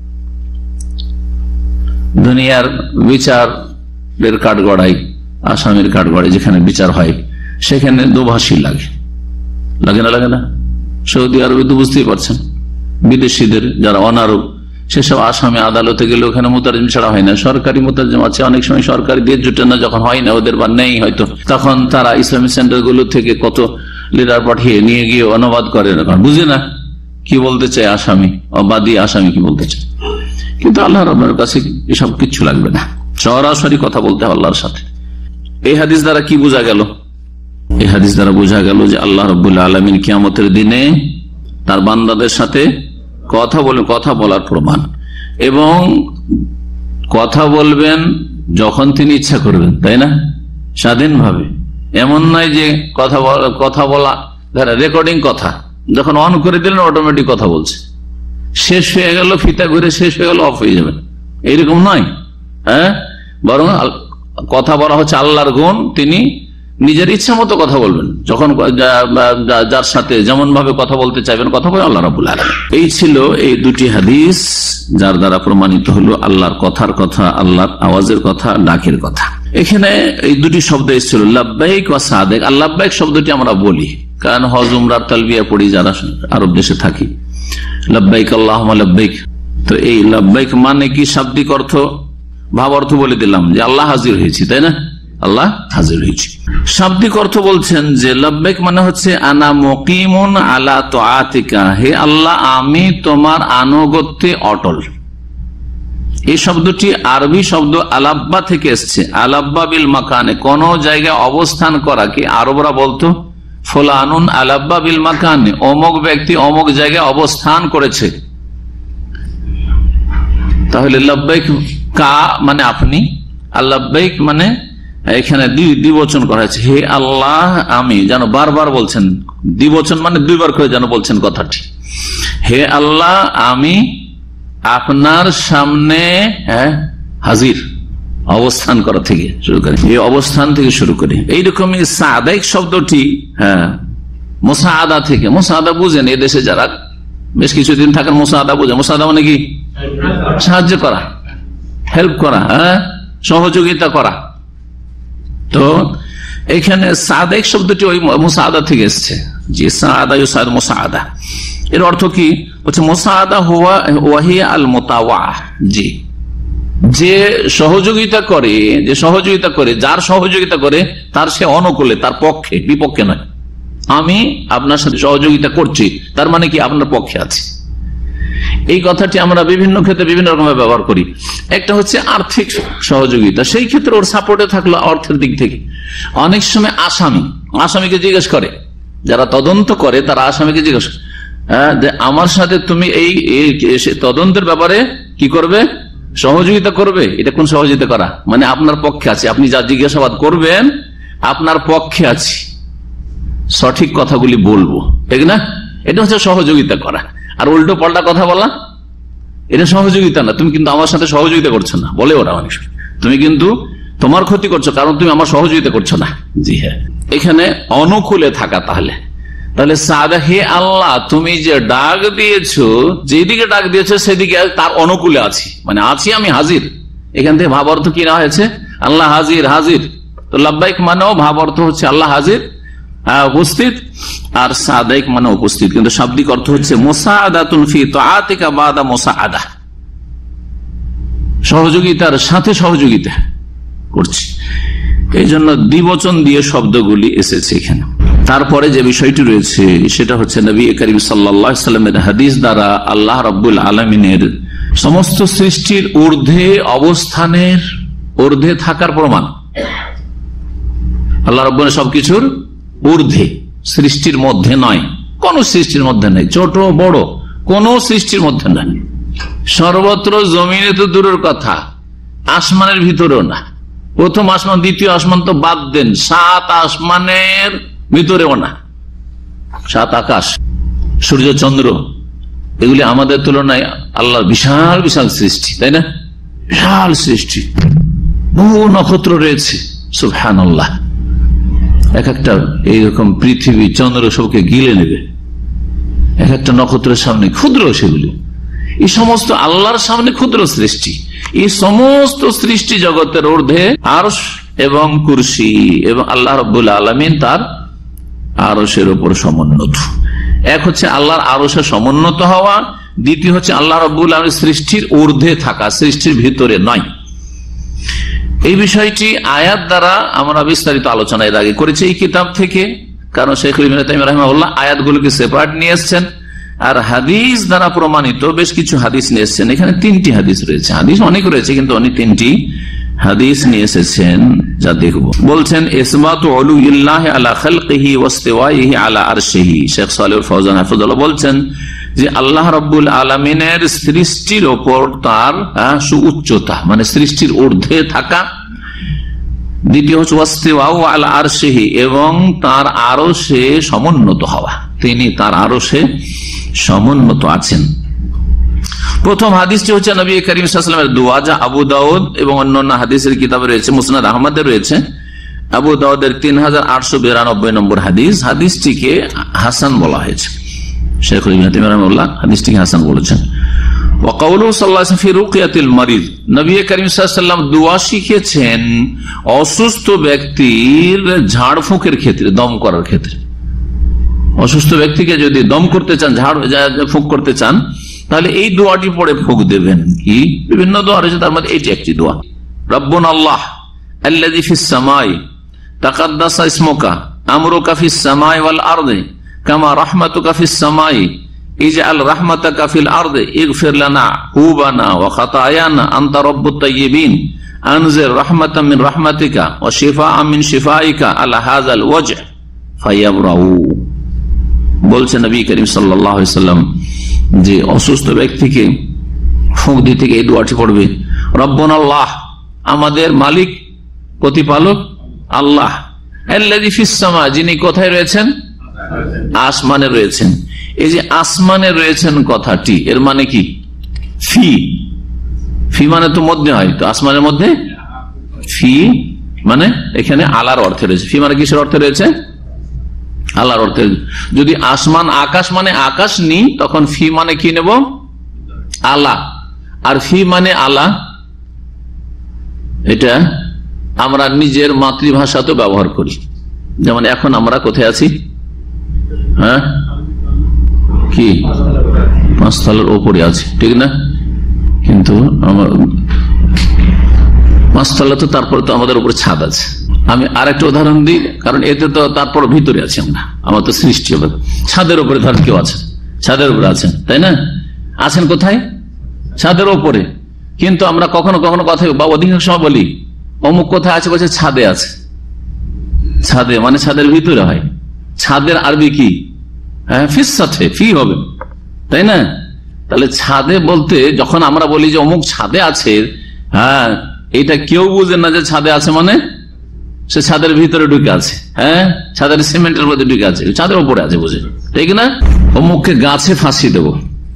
দুনিয়ার বিচারের কাঠগড়াই, আসামের কাঠগড়াই যেখানে বিচার হয়, সেখানে দুভাষী লাগে, লাগে না? লাগে না? সৌদি আরবে তো বুঝতেই পারছেন, বিদেশিদের যারা অনারব, সেসব আসামি আদালতে গেলে ওখানে মোতারজিম ছাড়া হয় না, সরকারি মোতারজিম আছে। অনেক সময় সরকারি দিয়ে জুটে না, যখন হয় না ওদের বা নেই হয়তো, তখন তারা ইসলামিক সেন্টার গুলো থেকে কত লিডার পাঠিয়ে নিয়ে গিয়ে অনুবাদ করে, বুঝে না কি বলতে চায় আসামি, বাদী আসামি কি বলতে চায়। কিন্তু আল্লাহ রাব্বুল কাছে এসব কিচ্ছু লাগবে না, সরাসরি কথা বলতে হবে আল্লাহর সাথে। এই হাদিস দ্বারা কি বোঝা গেল? এই হাদিস দ্বারা বোঝা গেল যে আল্লাহ রাব্বুল আলামিন কিয়ামতের দিনে তার বান্দাদের সাথে কথা বলে, কথা বলার প্রমাণ, এবং কথা বলবেন যখন তিনি ইচ্ছা করবেন, তাই না, স্বাধীনভাবে। এমন নয় যে কথা কথা বলা রেকর্ডিং কথা যখন অন করে দিলেন অটোমেটিক কথা বলছে, শেষ হয়ে গেল, ফিতা ঘুরে শেষ হয়ে গেল, অফ হয়ে যাবে, এইরকম নয়। হ্যাঁ, বরং কথা বলা হচ্ছে আল্লাহর গুণ, তিনি নিজের ইচ্ছা মতো কথা বলবেন, যখন যার সাথে যেমন ভাবে কথা বলতে চাইবেন কথা বলে আল্লাহ রাব্বুল আলামিন। এই ছিল এই দুটি হাদিস যার দ্বারা প্রমাণিত হলো আল্লাহর কথার কথা, আল্লাহর আওয়াজের কথা, ডাকের কথা। এখানে এই দুটি শব্দ এসেছিল লাব্বাইক ওয়া সাদেক। আর লাব্বাইক শব্দটি আমরা বলি কারণ হজ উমরার তালবিয়া পড়ি যারা আরব দেশে থাকি, লাব্বাইক আল্লাহুম্মা লাব্বাইক। তো এই লাব্বাইক মানে কি শাব্দিক অর্থ, ভাব অর্থ বলে দিলাম যে আল্লাহ হাজির হয়েছি, তাই না, আল্লাহ হাজির হয়েছি। শাব্দিক অর্থ বলছেন যে লাব্বাইক মানে হচ্ছে আনা মুকিমুন আলা তাআতিকা, হে আল্লাহ আমি তোমার আনুগত্যে অটল। এই শব্দটি আরবি শব্দ আলাব্বা থেকে এসছে। আলাব্বা বিল মাকানে, কোন জায়গায় অবস্থান করা, কি আরবরা বলতো ফুলানুন আলাব্বা বিল মাকানে, অমুক ব্যক্তি অমুক জায়গায় অবস্থান করেছে। তাহলে লাব্বাইক কা মানে আপনি, আর লাব্বাইক মানে এখানে দ্বিবচন করা হয়েছে, হে আল্লাহ আমি, যেন বারবার বলছেন, দ্বিবচন মানে দুইবার করে যেন বলছেন কথাটি, হে আল্লাহ আমি আপনার সামনে হ্যাঁ হাজির, অবস্থান করা থেকে শুরু করে, এই অবস্থান থেকে শুরু করে। এইরকমই সাদাইক শব্দটি হ্যাঁ মুসাআদা থেকে, মুসাআদা বুঝেন এদেশে যারা বেশ কিছুদিন থাকেন, মুসাআদা বুঝে। মুসাআদা মানে কি? সাহায্য করা, হেল্প করা, হ্যাঁ সহযোগিতা করা। তো এখানে সাদেক শব্দটি ওই মুসাআদা থেকে এসছে, যে সাদা ইউসাদ মুসাআদা। এর অর্থ কি হচ্ছে মুসাআদা হুয়া ওয়াহিয়া আল মুতাওয়া, জি যে সহযোগিতা করে, যে সহযোগিতা করে, যার সহযোগিতা করে তার সে অনুকূলে, তার পক্ষে, বিপক্ষে নয়। আমি আপনার সাথে সহযোগিতা করছি, তার মানে কি আপনার পক্ষে আছে। এই কথাটি আমরা বিভিন্ন ক্ষেত্রে বিভিন্ন রকম ব্যবহার করি। একটা হচ্ছে আর্থিক সহযোগিতা, সেই ক্ষেত্রে ওর সাপোর্টে থাকলো অর্থের দিক থেকে। অনেক সময় আসামি আসামিকে জিজ্ঞেস করে, যারা তদন্ত করে তারা আসামিকে জিজ্ঞেস করে যে আমার সাথে তুমি এই তদন্তের ব্যাপারে কি করবে, সহযোগিতা করবে। এটা কোন সহযোগিতা করা, মানে আপনার পক্ষে আছে, আপনি যা জিজ্ঞাসাবাদ করবেন আপনার পক্ষে আছি, সঠিক কথাগুলি বলবো, ঠিক না, এটা হচ্ছে সহযোগিতা করা। আর উল্টো পাল্টা কথা বলা এটা সহযোগিতা না, তুমি কিন্তু আমার সাথে সহযোগিতা করছো না, বলে ওরা অনেক সময়, তুমি কিন্তু তোমার ক্ষতি করছো কারণ তুমি আমার সহযোগিতা করছো না। জি হ্যাঁ, এখানে অনুকূলে থাকা। তাহলে তাহলে সাদা, হে আল্লাহ তুমি যে ডাক দিয়েছো, যেদিকে ডাক দিয়েছো সেদিকে তার অনুকূলে আছি, মানে আছি আমি হাজির। এখান থেকে ভাব অর্থ কি না হয়েছে, আল্লাহ হাজির, হাজির। তো লাব্বাইক মানেও ভাব অর্থ হচ্ছে আল্লাহ হাজির, উপস্থিত, আর সাদাইক মানে উপস্থিত। কিন্তু শাব্দিক অর্থ হচ্ছে মুসাআদাতুন ফি তাআতিকা বাদা মুসাআদা, সহযোগিতার সাথে সহযোগিতা করছি। এই জন্য দ্বিবচন দিয়ে শব্দগুলি এসেছে এখানে। তারপরে যে বিষয়টি রয়েছে সেটা হচ্ছে নবী করিম সাল্লাল্লাহু আলাইহি ওয়াসাল্লামের হাদিস দ্বারা আল্লাহ রাব্বুল আলামিনের সমস্ত সৃষ্টির ঊর্ধ্বে অবস্থানের, ঊর্ধ্বে থাকার প্রমাণ। আল্লাহ রাব্বুল সবকিছুর ঊর্ধ্বে, সৃষ্টির মধ্যে নয়, কোন সৃষ্টির মধ্যে নেই, ছোট বড় কোন সৃষ্টির মধ্যে নাই। সর্বত্র, জমিনে তো দূরের কথা, আসমানের ভিতরেও না। প্রথম আসমান দ্বিতীয় আসমান তো বাদ দেন, সাত আসমানের ভিতরেও না। সাত আকাশ, সূর্য চন্দ্র, এগুলি আমাদের তুলনায় আল্লাহর বিশাল বিশাল সৃষ্টি, তাই না, বিশাল সৃষ্টি। বহু নক্ষত্র রয়েছে, সুবহানাল্লাহ। এক একটা এইরকম পৃথিবী চন্দ্র সবকে গিলে নেবে, এক একটা নক্ষত্রের সামনে ক্ষুদ্র সেগুলি। এই সমস্ত আল্লাহর সামনে ক্ষুদ্র সৃষ্টি। এই সমস্ত সৃষ্টি জগতের ঊর্ধ্বে আরশ এবং কুরসি, এবং আল্লাহ রাব্বুল আলামিন তার আরশের উপর সমুন্নত। এক হচ্ছে আল্লাহর আরশে সমুন্নত হওয়া, দ্বিতীয় হচ্ছে আল্লাহ রাব্বুল আলামিন সৃষ্টির ঊর্ধ্বে থাকা, সৃষ্টির ভিতরে নয়। এই বিষয়টি আয়াত দ্বারা আমরা বিস্তারিত আলোচনা এর আগে করেছি এই কিতাব থেকে, কারণ শেখ ইবনে তাইমিয়া রাহিমাহুল্লাহ আয়াতগুলোকে সেপারেট নিয়ে এসেছেন, আর হাদিস দ্বারা প্রমাণিত বেশ কিছু হাদিস নিয়ে এসেছেন। এখানে তিনটি হাদিস রয়েছে, হাদিস অনেক রয়েছে কিন্তু উনি তিনটি হাদিস নিয়ে এসেছেন যা দেখব। বলছেন ইসবাতু উলুইল্লাহি আলা খালকিহি ওয়া ইস্তিওয়াইহি আলা আরশিহি। শেখ সালেহ ফাওজান হাফিজাহুল্লাহ বলছেন যে আল্লাহ রাব্বুল আলামিনের সৃষ্টির ওপর তার সুউচ্চতা, মানে সৃষ্টির ঊর্ধ্বে থাকা। দ্বিতীয় হচ্ছে ওয়াস্তিওয়াউ আলা আরশিহি, এবং তার আরশে সমুন্নত হওয়া, তিনি তার আরশে সমুন্নত আছেন। প্রথম হাদিসটি হচ্ছে নবী করিম সাল্লাল্লাহু আলাইহি ওয়াসাল্লামের দোয়া, যা আবু দাউদ এবং অন্যান্য হাদিসের কিতাবে রয়েছে, মুসনাদ আহমদে রয়েছে। আবু দাউদের তিন হাজার আটশো বিরানব্বই নম্বর হাদিস। হাদিসটিকে হাসান বলা হয়েছে, শেখ ইবনে তাইমিয়া রাহিমাহুল্লাহ হাদিসটিকে হাসান বলেছেন। ওয়া কাউলুহু সাল্লাল্লাহু আলাইহি ওয়াসাল্লাম ফি রুকিয়াতিল মারিদ, নবী করিম সাল্লাল্লাহু আলাইহি ওয়াসাল্লাম দোয়া শিখিয়েছেন অসুস্থ ব্যক্তির ঝাড়ফুঁকের ক্ষেত্রে, দম করার ক্ষেত্রে। অসুস্থ ব্যক্তিকে যদি দম করতে চান, ঝাড় ফুঁক করতে চান, তাহলে এই দোয়াটি পড়ে ফুঁক দেবেন। কি বিভিন্ন দোয়া রয়েছে, তার মধ্যে এটি একটি দোয়া। রব্বুনা আল্লাহ আল্লাযী ফিস সামাই তাকাদ্দাসা ইসমুকা আমরুকা ফিস সামাই ওয়াল আরদি কামা রাহমাতুকা ফিস সামাই ইজআল রাহমাতাকা ফিল আরদি ইগফির লানা হুবানা ওয়া খাতায়ানা আনতা রাব্বুত তাইয়্যিবিন আনজির রাহমাতাম মিন রাহমাতিকা ওয়া শিফাআ মিন শিফাইকা আলা হাযাল ওয়াজহ ফায়াবরাউ। বলছেন নবী করিম সাল্লাল্লাহু আলাইহি ওয়াসাল্লাম যে অসুস্থ ব্যক্তিকে ফুঁক দিতে গিয়ে এই দোয়াটি পড়বে, রব্বুনা আল্লাহ, আমাদের মালিক প্রতিপালক আল্লাহ, আল্লাযী ফিস সামা, যিনি কোথায় রয়েছেন? আসমানে রয়েছেন। এই যে আসমানে রয়েছেন কথাটি, এর মানে কি? ফি, ফি মানে তো মধ্যে হয়, তো আসমানের মধ্যে ফি মানে এখানে আলার অর্থে রয়েছে। ফি মানে কিসের অর্থে রয়েছে? আল্লাহর অর্থে। যদি আসমান আকাশ মানে আকাশ নি, তখন ফি মানে কি নেব? আলা। আর ফি মানে আলা, এটা আমরা নিজের মাতৃভাষাতে ব্যবহার করি। যেমন এখন আমরা কোথায় আছি? হ্যাঁ, কি পাঁচতলার ওপরে আছি, ঠিক না? কিন্তু আমার পাঁচতলা তো, তারপরে তো আমাদের উপরে ছাদ আছে। আমি আরেকটা উদাহরণ দিই, কারণ এতে তো তারপর ভিতরে আছি আমরা, আমার তো সৃষ্টি হবে। ছাদের উপরে ধর কেউ আছে, ছাদের উপরে আছেন, তাই না? আছেন কোথায়? ছাদের উপরে। কিন্তু আমরা কখনো কখনো কথা বা অধিকাংশ সময় বলি অমুক কোথায় আছে, বলছে ছাদে আছে। ছাদে মানে ছাদের ভিতরে হয়। ছাদের আরবি কি? হ্যাঁ, ফিস সাথে ফি হবে, তাই না? তাহলে ছাদে বলতে যখন আমরা বলি যে অমুক ছাদে আছে, হ্যাঁ, এটা কেউ বুঝে না যে ছাদে আছে মানে সে ছাদের ভিতরে ঢুকে আছে। হ্যাঁ, ছাদের সিমেন্টের মধ্যে ঢুকে আছে, ছাদের উপরে আছে, বুঝে, ঠিক না? অমুককে গাছে ফাঁসি দেবো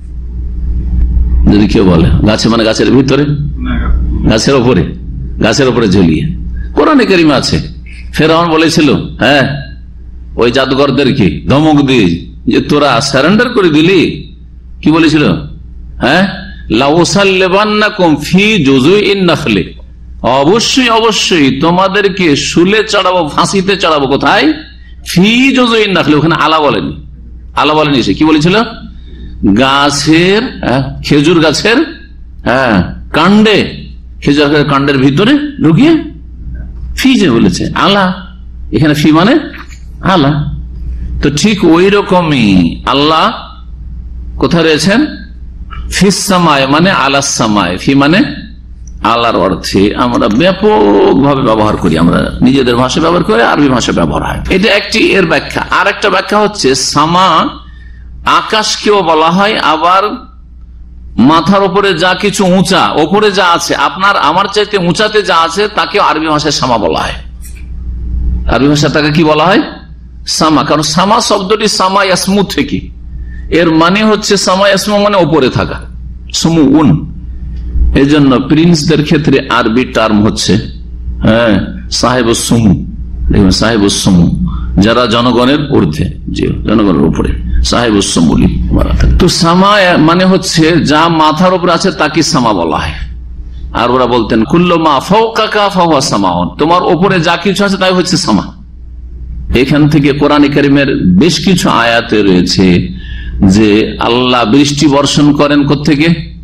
যদি কেউ বলে, গাছে মানে গাছের ভিতরে, গাছের উপরে, গাছের উপরে ঝুলিয়ে। কোরআনে কারিমে আছে, ফেরাউন বলেছিল হ্যাঁ ওই জাদুঘরদেরকে ধমক দিয়ে যে তোরা সারেন্ডার করে দিলি, কি বলেছিল? হ্যাঁ, লাউসাল্লিবান্নাকুম ফি জুযুইন নাখলি, অবশ্যই অবশ্যই তোমাদেরকে শুলে চড়াবো, ফাঁসিতে চড়াবো। কোথায়? ফি জুযুইন নাখলি, ওখানে আলা বলেনি, আলা বলেনি। সে কি বলেছিল? গাছের, খেজুর গাছের হ্যাঁ কাণ্ডে, খেজুর গাছের কাণ্ডের ভিতরে ঢুকিয়ে ফি যে বলেছে আলা, এখানে ফি মানে আলা। তো ঠিক ওই রকমই আল্লাহ কোথায় রয়েছেন? ফিস সামায় মানে আলাস সামায়, ফি মানে আল্লাহর অর্থে আমরা ব্যাপক ভাবে ব্যবহার করি, আমরা নিজেদের ভাষা ব্যবহার করে, আরবি ভাষা ব্যবহার হয়। এটা একটি এর ব্যাখ্যা। আর একটা ব্যাখ্যা হচ্ছে সামা আকাশকেও বলা হয়, আবার মাথার উপরে যা কিছু উঁচা, ওপরে যা আছে, আপনার আমার চাইতে উঁচাতে যা আছে তাকেও আরবি ভাষায় সামা বলা হয়। আরবি ভাষায় তাকে কি বলা হয়? সামা। কারণ সামা শব্দটি সামা ইয়াসমু থেকে, এর মানে হচ্ছে সামা ইয়াসমু মানে ওপরে থাকা, সমু উন। এই জন্য প্রিন্সদের ক্ষেত্রে আরবি টার্ম হচ্ছে হ্যাঁ সাহেবুস সুমু, দেখবেন সাহেবুস সুমু, যারা জনগণের ঊর্ধ্বে, যে জনগণের উপরে, সাহেবুস সুমুলি। তো সামা মানে হচ্ছে যা মাথার উপরে আছে তাকে সামা বলা হয়। আর ওরা বলতেন কুল্লু মা ফাওকাকা ফাহুয়া সামাউন, তোমার উপরে যা কিছু আছে তাই হচ্ছে সামা। এখান থেকে কোরআন কারীমের বেশ কিছু আয়াতে রয়েছে যে আল্লাহ বৃষ্টি বর্ষণ করেন কোত্থেকে?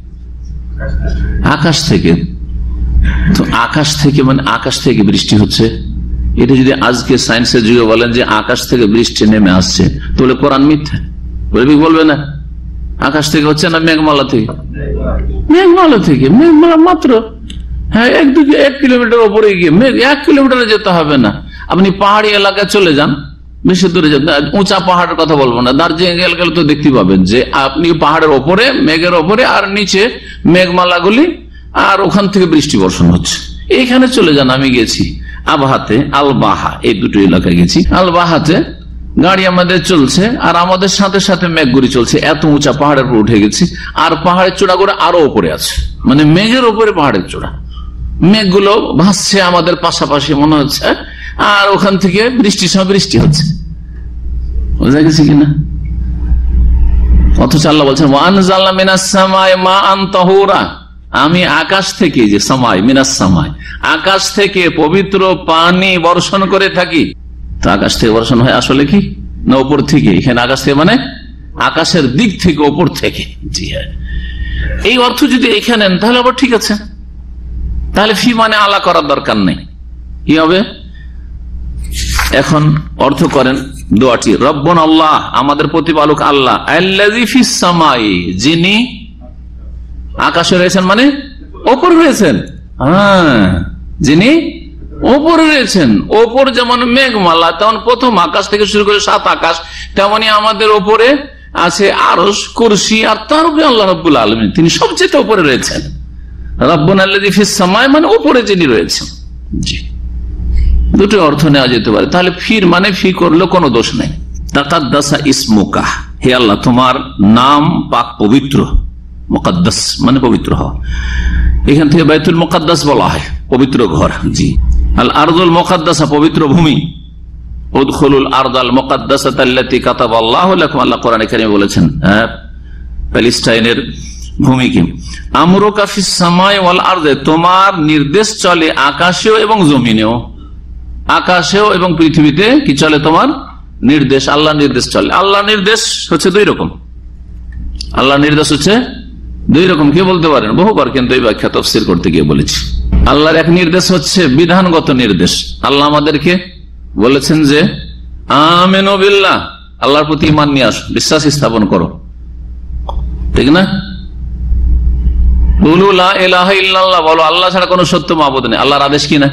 আকাশ থেকে। তো আকাশ থেকে মানে আকাশ থেকে বৃষ্টি হচ্ছে, এটা যদি আজকে সায়েন্সের যুগে বলেন যে আকাশ থেকে বৃষ্টি নেমে আসছে, তাহলে কোরআন মিথ্যা বলবি? বলবে না আকাশ থেকে হচ্ছে না মেঘমালা থেকে? মেঘমালা থেকে, মেঘমালা মাত্র হ্যাঁ এক দু এক কিলোমিটার ওপরে গিয়ে মেঘ, এক কিলোমিটারে যেতে হবে না। আপনি পাহাড়ি এলাকায় চলে যান, বেশি দূরে যান, উঁচা পাহাড়ের কথা বলবো না, দার্জিলিং এলাকায় তো দেখতে পাবেন যে আপনি পাহাড়ের ওপরে, মেঘের ওপরে, আর নিচে মেঘমালাগুলি, আর ওখান থেকে বৃষ্টি বর্ষণ হচ্ছে। এইখানে চলে যান, আমি গেছি আবহাতে, আলবাহা, এই দুটো এলাকায় গেছি। আলবাহাতে গাড়ি আমাদের চলছে আর আমাদের সাথে সাথে মেঘগুলি চলছে, এত উঁচা পাহাড়ের উপর উঠে গেছি, আর পাহাড়ের চূড়া করে আরো উপরে আছে, মানে মেঘের উপরে পাহাড়ের চূড়া, মেঘগুলো ভাসছে আমাদের পাশাপাশি মনে হচ্ছে, আর ওখান থেকে বৃষ্টির সময় বৃষ্টি হচ্ছে। বোঝা গেছে কিনা? অথচ আল্লাহ বলছেন ওয়ানজালনা মিনাস সামাই মাআন তাহুরা, আমি আকাশ থেকে, যে সামাই মিনাস সামাই, আকাশ থেকে পবিত্র পানি বর্ষণ করে থাকি। তো আকাশ থেকে বর্ষণ হয় আসলে কি না উপর থেকে? এখানে আকাশ থেকে মানে আকাশের দিক থেকে, উপর থেকে। জি হ্যাঁ, এই অর্থ যদি এখানে নেন তাহলে আবার ঠিক আছে, তাহলে ফি মানে আলা করার দরকার নেই। কি হবে? এখন অর্থ করেন দোয়াটি, রব্বুনা আল্লাহ, আমাদের প্রতিপালক আল্লাহ, আল্লাযী ফিস সামাই, যিনি আকাশে রয়েছেন, মানে ওপর রয়েছেন। হ্যাঁ, যিনি ওপরে রয়েছেন। ওপর যেমন মেঘমালা, তেমন প্রথম আকাশ থেকে শুরু করে সাত আকাশ, তেমনি আমাদের ওপরে আছে আরশ, কুরসি, আর তার উপরে আল্লাহ রাব্বুল আলামিন, তিনি সবচেয়ে উপরে রয়েছেন। রব্বুনা আল্লাযী ফিস সামাই মানে উপরে যিনি রয়েছেন। জি, দুটো অর্থ নেওয়া যেতে পারে। তাহলে ফির মানে ফি করলেও কোনো দোষ নেই। তাকাদ্দাসা ইসমুকা, হে আল্লাহ তোমার নাম পাক পবিত্র। মুকাদ্দাস মানে পবিত্র হওয়া, এখান থেকে বাইতুল মুকাদ্দাস বলা হয় পবিত্র ঘর। জি, আল আরদুল মুকাদ্দাসা পবিত্র ভূমি। উদখুলুল আরদাল মুকাদ্দাসাতা আল্লাতী কাতাবাল্লাহু লাকুম, আল্লাহ কোরআনে কারীমে বলেছেন হ্যাঁ প্যালেস্টাইনের ভূমিকে। আমরুকা ফিস সামাই ওয়াল আরদে, তোমার নির্দেশ চলে আকাশেও এবং জমিনেও। আকাশেও এবং পৃথিবীতে কি চলে? তোমার নির্দেশ, আল্লাহ নির্দেশ চলে। আল্লাহ নির্দেশ হচ্ছে দুই রকম। আল্লাহ নির্দেশ হচ্ছে দুই রকম। কে বলতে পারেন? বহুবার কিন্তু এই ব্যাখ্যা তাফসীর করতে গিয়ে বলেছি। আল্লাহর এক নির্দেশ হচ্ছে বিধানগত নির্দেশ। আল্লাহ আমাদেরকে বলেছেন যে আমিনু বিল্লাহ, আল্লাহর প্রতি ঈমান নিয়ে আসো, বিশ্বাস স্থাপন করো, ঠিক না? কুলু লা ইলাহা ইল্লাল্লাহ, বলো আল্লাহ ছাড়া কোনো সত্য মাবুদ নেই। আল্লাহর আদেশ কিনা?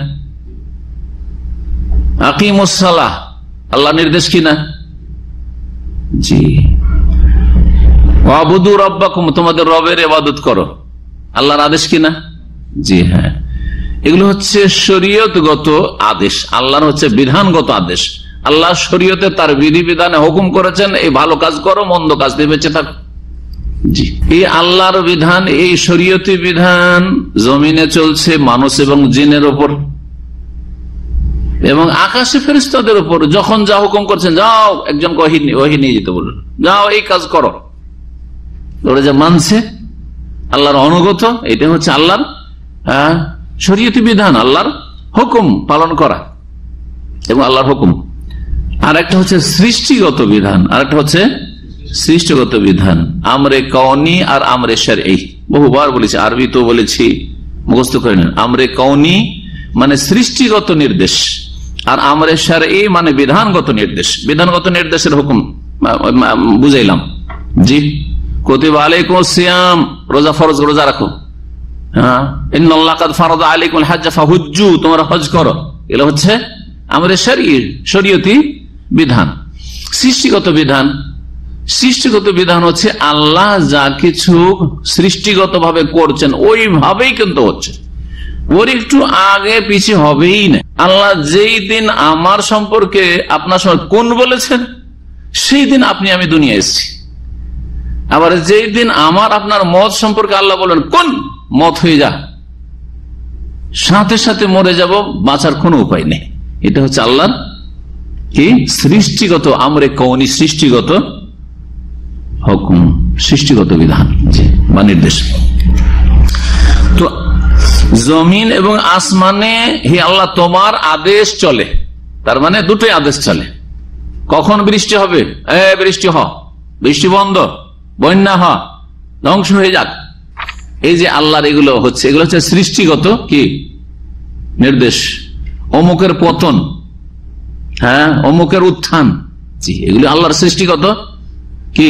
আকিমুস সালাহ, আল্লাহর নির্দেশ কিনা? জি। ওয়াবুদু রাব্বাকুম, তোমাদের রবের ইবাদত করো, আল্লাহর আদেশ কিনা? জি হ্যাঁ। এগুলো হচ্ছে শরীয়তগত আদেশ, আল্লাহর হচ্ছে বিধানগত আদেশ। আল্লাহ শরীয়তে তার বিধি বিধানে হুকুম করেছেন এই ভালো কাজ করো, মন্দ কাজ দিয়ে বেঁচে থাকো। জি, এই আল্লাহর বিধান, এই শরীয়তি বিধান জমিনে চলছে মানুষ এবং জিনের ওপর, এবং আকাশে ফেরেশতাদের উপর। যখন যা হুকুম করছেন, যাও একজনকে ওহী নিয়ে যেতে বলুন, যাও এই কাজ করো, ওরা যা মানছে আল্লাহর অনুগত, এটা হচ্ছে আল্লাহর হ্যাঁ শরীয়তি বিধান, আল্লাহর হুকুম পালন করা এবং আল্লাহর হুকুম। আর একটা হচ্ছে সৃষ্টিগত বিধান, আর একটা হচ্ছে সৃষ্টিগত বিধান। আমরে কওনি আর আমরে শারঈ, বহুবার বলেছি, আরবি তো বলেছি, মুখস্থ করে নেন। আমরে কওনি মানে সৃষ্টিগত নির্দেশ, আর আমরে শারঈ মানে বিধানগত নির্দেশ। বিধানগত নির্দেশের হুকুম বুঝাইলাম। জি, কুতিবা আলাইকুমুস সিয়াম, রোজা ফরজ, রোজা রাখো। হ্যাঁ, ইন্নাল্লাহা কাদ ফারাদা আলাইকুমুল হজ্জ ফাহুজ্জু, তোমরা হজ করো। এগুলো হচ্ছে আমরে শারঈ, শরীয়তি বিধান। সৃষ্টিগত বিধান, সৃষ্টিগত বিধান হচ্ছে আল্লাহ যা কিছু সৃষ্টিগত ভাবে করছেন ওইভাবেই কিন্তু হচ্ছে, ওর একটু আগে পিছিয়ে হবেই না। আল্লাহ যেই দিন আমার সম্পর্কে আপনার সঙ্গে কোন বলেছেন, সেই দিন আপনি আমি দুনিয়া এসেছি। আবার যেই দিন আমার আপনার মত সম্পর্কে আল্লাহ বলেন কোন, মত হয়ে যা, সাথে সাথে মরে যাব, বাঁচার কোনো উপায় নেই। এটা হচ্ছে আল্লাহর কি সৃষ্টিগত আমরে কওনি, সৃষ্টিগত হুকুম, সৃষ্টিগত বিধান বা নির্দেশ। তো জমিন এবং আসমানে হে আল্লাহ তোমার আদেশ চলে, তার মানে দুটোই আদেশ চলে। কখন বৃষ্টি হবে, এ বৃষ্টি হ, বৃষ্টি বন্ধ, বন্যা হ, ধ্বংস হয়ে যাক। এই যে আল্লাহর এগুলো হচ্ছে, এগুলো হচ্ছে সৃষ্টিগত কি নির্দেশ। অমুকের পতন, হ্যাঁ, অমুকের উত্থান, জি, এগুলো আল্লাহর সৃষ্টিগত কি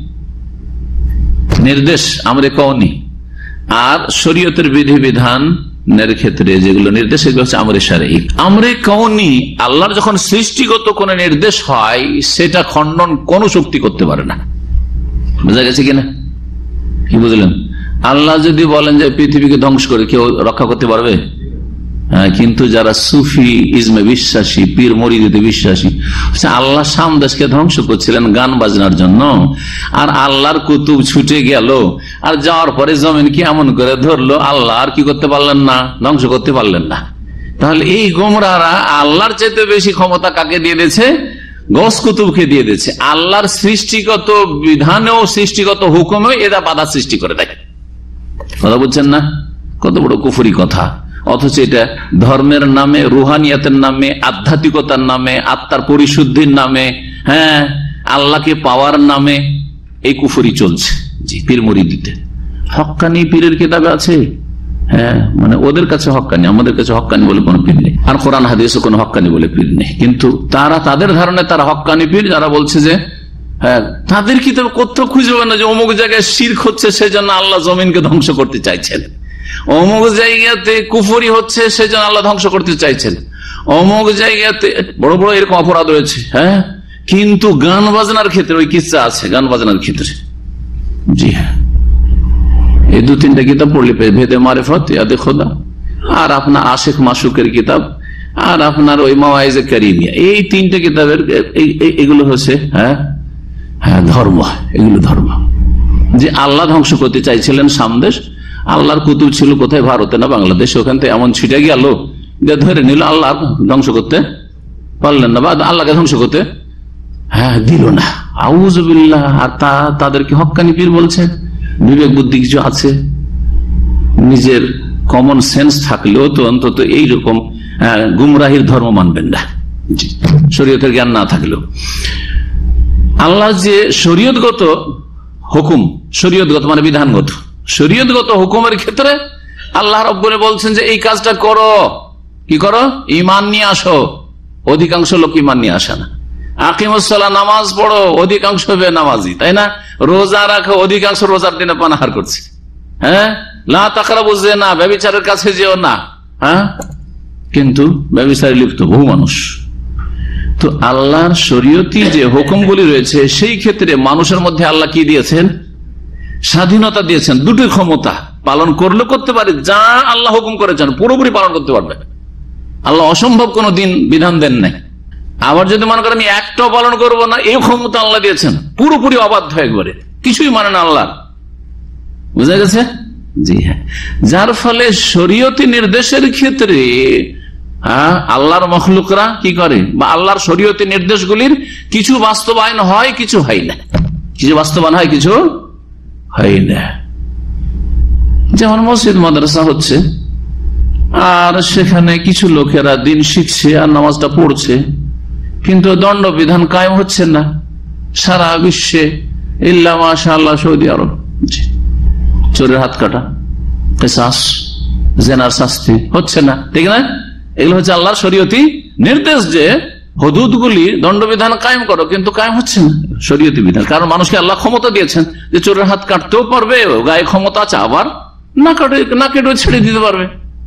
নির্দেশ, আমরে কওনি। আর শরীয়তের বিধিবিধান ক্ষেত্রে যেগুলো নির্দেশ, এগুলো হচ্ছে আমরে শারঈ। আমরে কওনি আল্লাহর যখন সৃষ্টিগত কোন নির্দেশ হয়, সেটা খণ্ডন কোন শক্তি করতে পারে না। বুঝা গেছে কিনা? কি বুঝলেন? আল্লাহ যদি বলেন যে পৃথিবীকে ধ্বংস করে, কেউ রক্ষা করতে পারবে? হ্যাঁ, কিন্তু যারা সুফি ইজমে বিশ্বাসী, পীর মরিদিতে বিশ্বাসী, আল্লাহ সামদেশকে ধ্বংস করছিলেন গান বাজনার জন্য, আর আল্লাহর কুতুব ছুটে গেল, আর যাওয়ার পরে জমিন কি এমন করে ধরলো, আল্লাহ আর কি করতে পারলেন না, ধ্বংস করতে পারলেন না। তাহলে এই গোমরারা আল্লাহর চাইতে বেশি ক্ষমতা কাকে দিয়ে দিয়েছে? গস কুতুবকে দিয়ে দিয়েছে। আল্লাহর সৃষ্টিগত বিধানেও সৃষ্টিগত হুকুমেও এরা বাধা সৃষ্টি করে দেয়। কথা বুঝছেন না? কত বড় কুফরি কথা। অথচ এটা ধর্মের নামে, রুহানিয়াতের নামে, আধ্যাত্মিকতার নামে, আত্মার পরিশুদ্ধির নামে, হ্যাঁ, আল্লাহকে পাওয়ার নামে এই কুফরি চলছে। জি, পীর মুরিদিতে হক্কানি পীরের কিতাবে আছে, হ্যাঁ, মানে ওদের কাছে হক্কানি, আমাদের কাছে হক্কানি বলে কোনো পীর নেই, আর কোরআন হাদিসে কোনো হক্কানি বলে পীর নেই। কিন্তু তারা তাদের ধারণায় তারা হক্কানি পীর, যারা বলছে যে হ্যাঁ, তাদের কিতাব কোথাও খুঁজে পাবে না যে অমুক জায়গায় শিরক হচ্ছে সেজন্য আল্লাহ জমিনকে ধ্বংস করতে চাইছেন, অমুক জায়গাতে কুফরি হচ্ছে সেজন্য আল্লাহ ধ্বংস করতে চাইছেন, অমুক জায়গাতে বড় বড় এরকম অপরাধ রয়েছে। হ্যাঁ, কিন্তু গান বাজনার ক্ষেত্রে ওই কিচ্ছা আছে, গান বাজনার ক্ষেত্রে। জি হ্যাঁ, এই দু তিনটা কিতাব পড়লে ভেদে মারেফত, ইয়াদে খোদা, আর আপনার আশেক মাসুকের কিতাব, আর আপনার ওই মাওয়াইজে কারিমিয়া, এই তিনটা কিতাবের এগুলো হচ্ছে হ্যাঁ হ্যাঁ ধর্ম। এগুলো ধর্ম যে আল্লাহ ধ্বংস করতে চাইছিলেন সামদেশ, আল্লাহর কুতুব ছিল কোথায়, ভারতে না বাংলাদেশে, ওখান থেকে এমন ছিটে গেল যে ধরে নিল, আল্লাহ ধ্বংস করতে পারলেন না, বা আল্লাহকে ধ্বংস করতে হ্যাঁ দিল না। আউযুবিল্লাহ। আর তা তাদেরকে হক্কানি পীর বলছে। বিবেক বুদ্ধি কিছু আছে, নিজের কমন সেন্স থাকলেও তো অন্তত এইরকম গুমরাহির ধর্ম মানবেন না, শরীয়তের জ্ঞান না থাকলেও। আল্লাহ যে শরীয়তগত হুকুম, শরীয়তগত মানে বিধানগত, শরীয়তগত হুকুমের ক্ষেত্রে আল্লাহ রাব্বুল বলছেন যে এই কাজটা করো, কি করো? ঈমান নিয়ে আসো। অধিকাংশ লোক ঈমান নিয়ে আসে না। আকিমুস সালাহ, নামাজ পড়ো, অধিকাংশ বেনামাজি, তাই না? রোজা রাখো, অধিকাংশ রোজার দিনে পানাহার করছে। হ্যাঁ, লা তাকরাবুজ জিনা, ব্যভিচারের কাছে যেও না, হ্যাঁ, কিন্তু ব্যভিচারে লিপ্ত বহু মানুষ। তো আল্লাহর শরীয়তি যে হুকুমগুলি রয়েছে, সেই ক্ষেত্রে মানুষের মধ্যে আল্লাহ কি দিয়েছেন? স্বাধীনতা দিয়েছেন, দুটোই ক্ষমতা। পালন করলে করতে পারে, যা আল্লাহ হুকুম করেছেন পুরোপুরি পালন করতে পারবে। আল্লাহ অসম্ভব কোন দিন বিধান দেন নাই। আবার যদি মনে করেন আমি একটাও পালন করবো না, এই ক্ষমতা আল্লাহ দিয়েছেন, পুরোপুরি অবাধ্য একবারে, কিছুই মানে না আল্লাহ। বুঝা গেছে? জি হ্যাঁ। যার ফলে শরীয়তি নির্দেশের ক্ষেত্রে হ্যাঁ আল্লাহর মখলুকরা কি করে, বা আল্লাহর শরীয়তি নির্দেশগুলির কিছু বাস্তবায়ন হয়, কিছু হয় না। কিছু বাস্তবায়ন হয়, কিছু হয় না। যেমন মসজিদ মাদ্রাসা হচ্ছে, আর সেখানে কিছু লোকেরা দিন শিখছে আর নামাজটা পড়ছে, কিন্তু দণ্ড বিধান কায়েম হচ্ছে না সারা বিশ্বে, ইল্লা মাশাআল্লাহ সৌদি আরব। চোরের হাত কাটা, কিসাস, জেনার শাস্তি হচ্ছে না, ঠিক না? এগুলো হচ্ছে আল্লাহর শরীয়তি নির্দেশ যে হুদুদগুলি, দণ্ডবিধান কায়েম করো, কিন্তু কায়েম হচ্ছে না শরীয়তি বিধান। কারণ মানুষকে আল্লাহ ক্ষমতা দিয়েছেন যে চোরের হাত কাটতেও পারবে, গায়ে ক্ষমতা আছে, আবার না কাটে না কেটে ছেড়ে দিতে পারবে।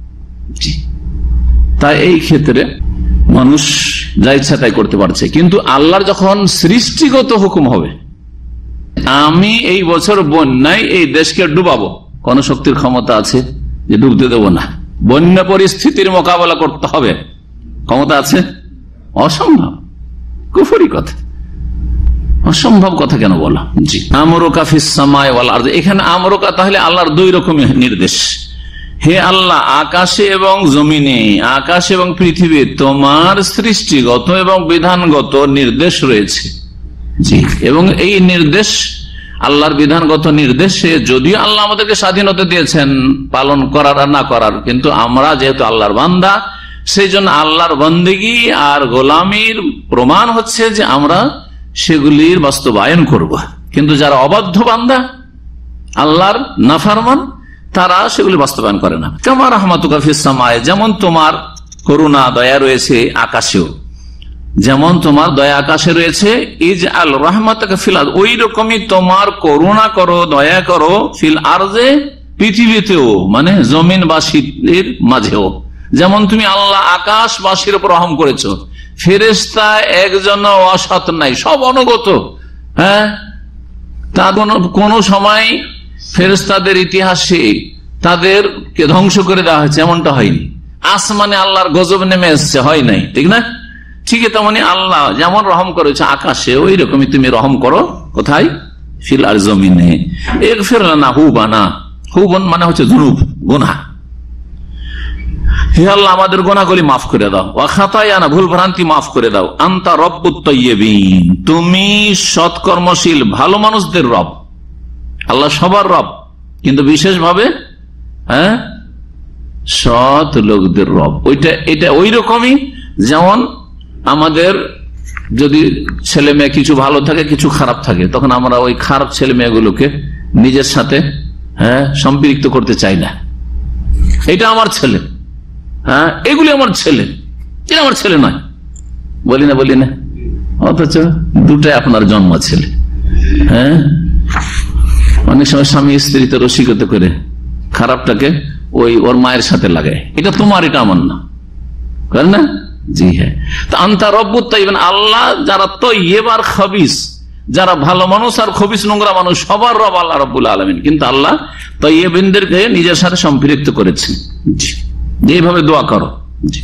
তাই এই ক্ষেত্রে মানুষ যা ইচ্ছা তাই করতে পারছে। কিন্তু আল্লাহর যখন সৃষ্টিগত হুকুম হবে, আমি এই বছর বন্যায় এই দেশকে ডুবাবো, কোন শক্তির ক্ষমতা আছে যে ডুবতে দেব না? বন্যা পরিস্থিতির মোকাবেলা করতে হবে, ক্ষমতা আছে? অসম্ভব, কুফরি কথা, অসম্ভব কথা কেন বলা? জি, আমরুকা ফিস সামাই ওয়াল আরদ, এখানে আমরুকা তাহলে আল্লাহর দুই রকমের নির্দেশ। হে আল্লাহ, আকাশে এবং জমিনে, আকাশ এবং পৃথিবী তোমার সৃষ্টিগত এবং বিধানগত নির্দেশ রয়েছে। জি, এবং এই নির্দেশ, আল্লাহর বিধানগত নির্দেশে যদিও আল্লাহ আমাদেরকে স্বাধীনতা দিয়েছেন পালন করার আর না করার, কিন্তু আমরা যেহেতু আল্লাহর বান্দা, সেই জন্য আল্লাহর বন্দেগী আর গোলামির প্রমাণ হচ্ছে যে আমরা সেগুলির বাস্তবায়ন করব। কিন্তু যারা অবাধ্য বান্দা, আল্লাহর নাফরমান, তারা সেগুলি বাস্তবায়ন করে না। কামা রাহমাতুকা ফিস সামায়ে, যেমন তোমার করুণা দয়া রয়েছে আকাশেও, যেমন তোমার দয়া আকাশে রয়েছে, ইজআল রাহমাতাকা ফিল আরদ, ওই রকমই তোমার করুণা করো, দয়া করো, ফিল আরদে, পৃথিবীতেও, মানে জমিনবাসীর মাঝেও। যেমন তুমি আল্লাহ আকাশবাসীর উপর রহম করেছো, ফেরেশতা একজন অসৎ নাই, সব অনুগত। হ্যাঁ, তা কোন সময় ফেরেশতাদের ইতিহাসে তাদেরকে ধ্বংস করে দেওয়া হয়েছে এমনটা হয়নি। আসমানে আল্লাহর গজব নেমে এসছে, হয় নাই, ঠিক না? ঠিক তেমনি আল্লাহ যেমন রহম করেছে আকাশে, ওই রকমই তুমি রহম করো কোথায়? ফিল আর জমিনে। ইগফির লানা হুবানা, হুবন মানে হচ্ছে যুনুব, গুনাহ। হে আল্লাহ, আমাদের গুনাহগুলি মাফ করে দাও, ওয়া খাতায়ানা, ভুল ভ্রান্তি মাফ করে দাও। আনতা রব্বুত তাইয়্যিবিন, তুমি সৎকর্মশীল ভালো মানুষদের রব। আল্লাহ সবার রব, কিন্তু বিশেষভাবে হ্যাঁ সৎ লোকদের রব। ওইটা এটা ওই রকমই যেমন আমাদের যদি ছেলে মেয়ে কিছু ভালো থাকে, কিছু খারাপ থাকে, তখন আমরা ওই খারাপ ছেলে মেয়েগুলোকে নিজের সাথে হ্যাঁ সম্পৃক্ত করতে চাই না। এটা আমার ছেলে, হ্যাঁ এগুলি আমার ছেলে, এটা আমার ছেলে নয়, বলি না বলি না অথচ দুটাই আপনার জন্ম ছেলে। হ্যাঁ, অনেক সময় স্বামী স্ত্রীতে রসিকতা করে খারাপটাকে ওই ওর মায়ের সাথে লাগায়, এটা তোমার, এটা আমার না, করে না? জি হ্যাঁ। তো আনতা রব্বুত তাইয়্যিবিন, আল্লাহ যারা তাইয়্যিব আর খবিস, যারা ভালো মানুষ আর খবিস নোংরা মানুষ, সবার রব আল্লাহ রাব্বুল আলামিন। কিন্তু আল্লাহ তাইয়্যিবিনদেরকে নিজের সাথে সম্পৃক্ত করেছেন। জি, এইভাবে দোয়া করো। জি,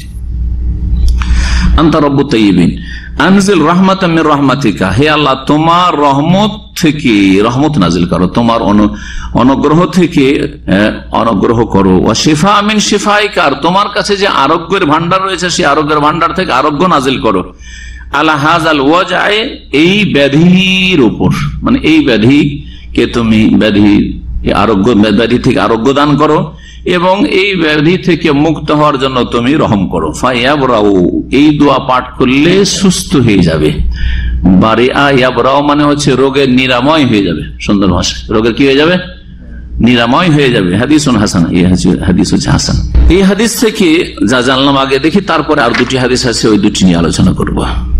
আনতা রব্বুত তাইয়্যিবিন আনজিল রাহমাতাম মির রাহমাতিকা, হে আল্লাহ তোমার রহমত থেকে রহমত নাজিল করো, তোমার অনুগ্রহ থেকে অনুগ্রহ করো। ওয়া শিফা মিন শিফাইকা, আর তোমার কাছে যে আরোগ্যের ভান্ডার রয়েছে, সেই আরোগ্যের ভান্ডার থেকে আরোগ্য নাজিল করো। আলা হাযাল ওয়াজআ, এই ব্যাধির উপর, মানে এই ব্যাধিকে তুমি ব্যাধি আরোগ্য ব্যাধি থেকে আরোগ্য দান করো, এবং এই ব্যাধি থেকে মুক্ত হওয়ার জন্য তুমি রহম করো। ফায়াবরাউ, এই দোয়া পাঠ করলে সুস্থ হয়ে যাবে। বারিআ ইয়াবরাউ মানে হচ্ছে রোগের নিরাময় হয়ে যাবে। সুন্দর ভাষা, রোগের কি হয়ে যাবে? নিরাময় হয়ে যাবে। হাদিসুন হাসান, এই হাদিস হচ্ছে হাসান। এই হাদিস থেকে যা জানলাম আগে দেখি, তারপরে আর দুটি হাদিস আছে, ওই দুটি নিয়ে আলোচনা করব।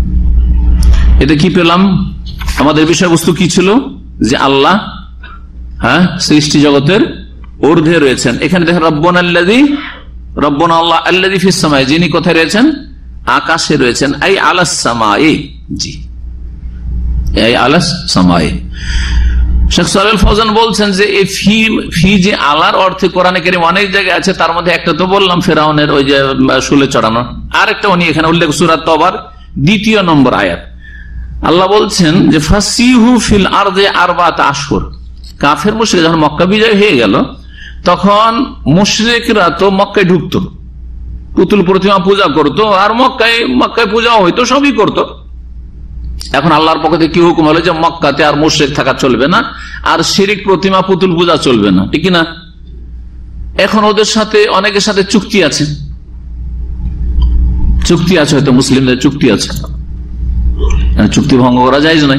এতে কি পেলাম? আমাদের বিষয়বস্তু কি ছিল? যে আল্লাহ হ্যাঁ সৃষ্টি জগতের ঊর্ধ্বে রয়েছেন। এখানে দেখেন রব্বুনা আল্লাযী, রব্বুনা আল্লাহ আল্লাযী ফিস সামাই, যিনি কোথায় রয়েছেন? আকাশে রয়েছেন। এই আলাস সামাই, জি এই আলাস সামাই। শেখ সালেহ ফৌজান বলছেন যে এই ফি ফি যে আলার অর্থে কোরআনে কারীম অনেক জায়গায় আছে, তার মধ্যে একটা তো বললাম ফেরাউনের ওই যে শুলে চড়ানো, আর একটা উনি এখানে উল্লেখ সূরা তওবার দ্বিতীয় নম্বর আয়াত। আল্লাহ বলছেন যে ফাসিহু ফিল আরদি আরবাআত আশহুর। কাফের মুশরিক যখন মক্কা বিজয় হয়ে গেল, তখন মুশরিকরা তো মক্কায় ঢুকতো, পুতুল প্রতিমা পূজা করতো, আর মক্কায় মক্কায় পূজা হইতো, সবই করতো। এখন আল্লাহর পক্ষ থেকে কি হুকুম হলো যে মক্কাতে আর মুশরিক থাকা চলবে না, আর শিরিক প্রতিমা পুতুল পূজা চলবে না, ঠিক না? এখন ওদের সাথে অনেকের সাথে চুক্তি আছে, চুক্তি আছে হয়তো মুসলিমদের চুক্তি আছে, চুক্তি ভঙ্গ করা যায় নাই।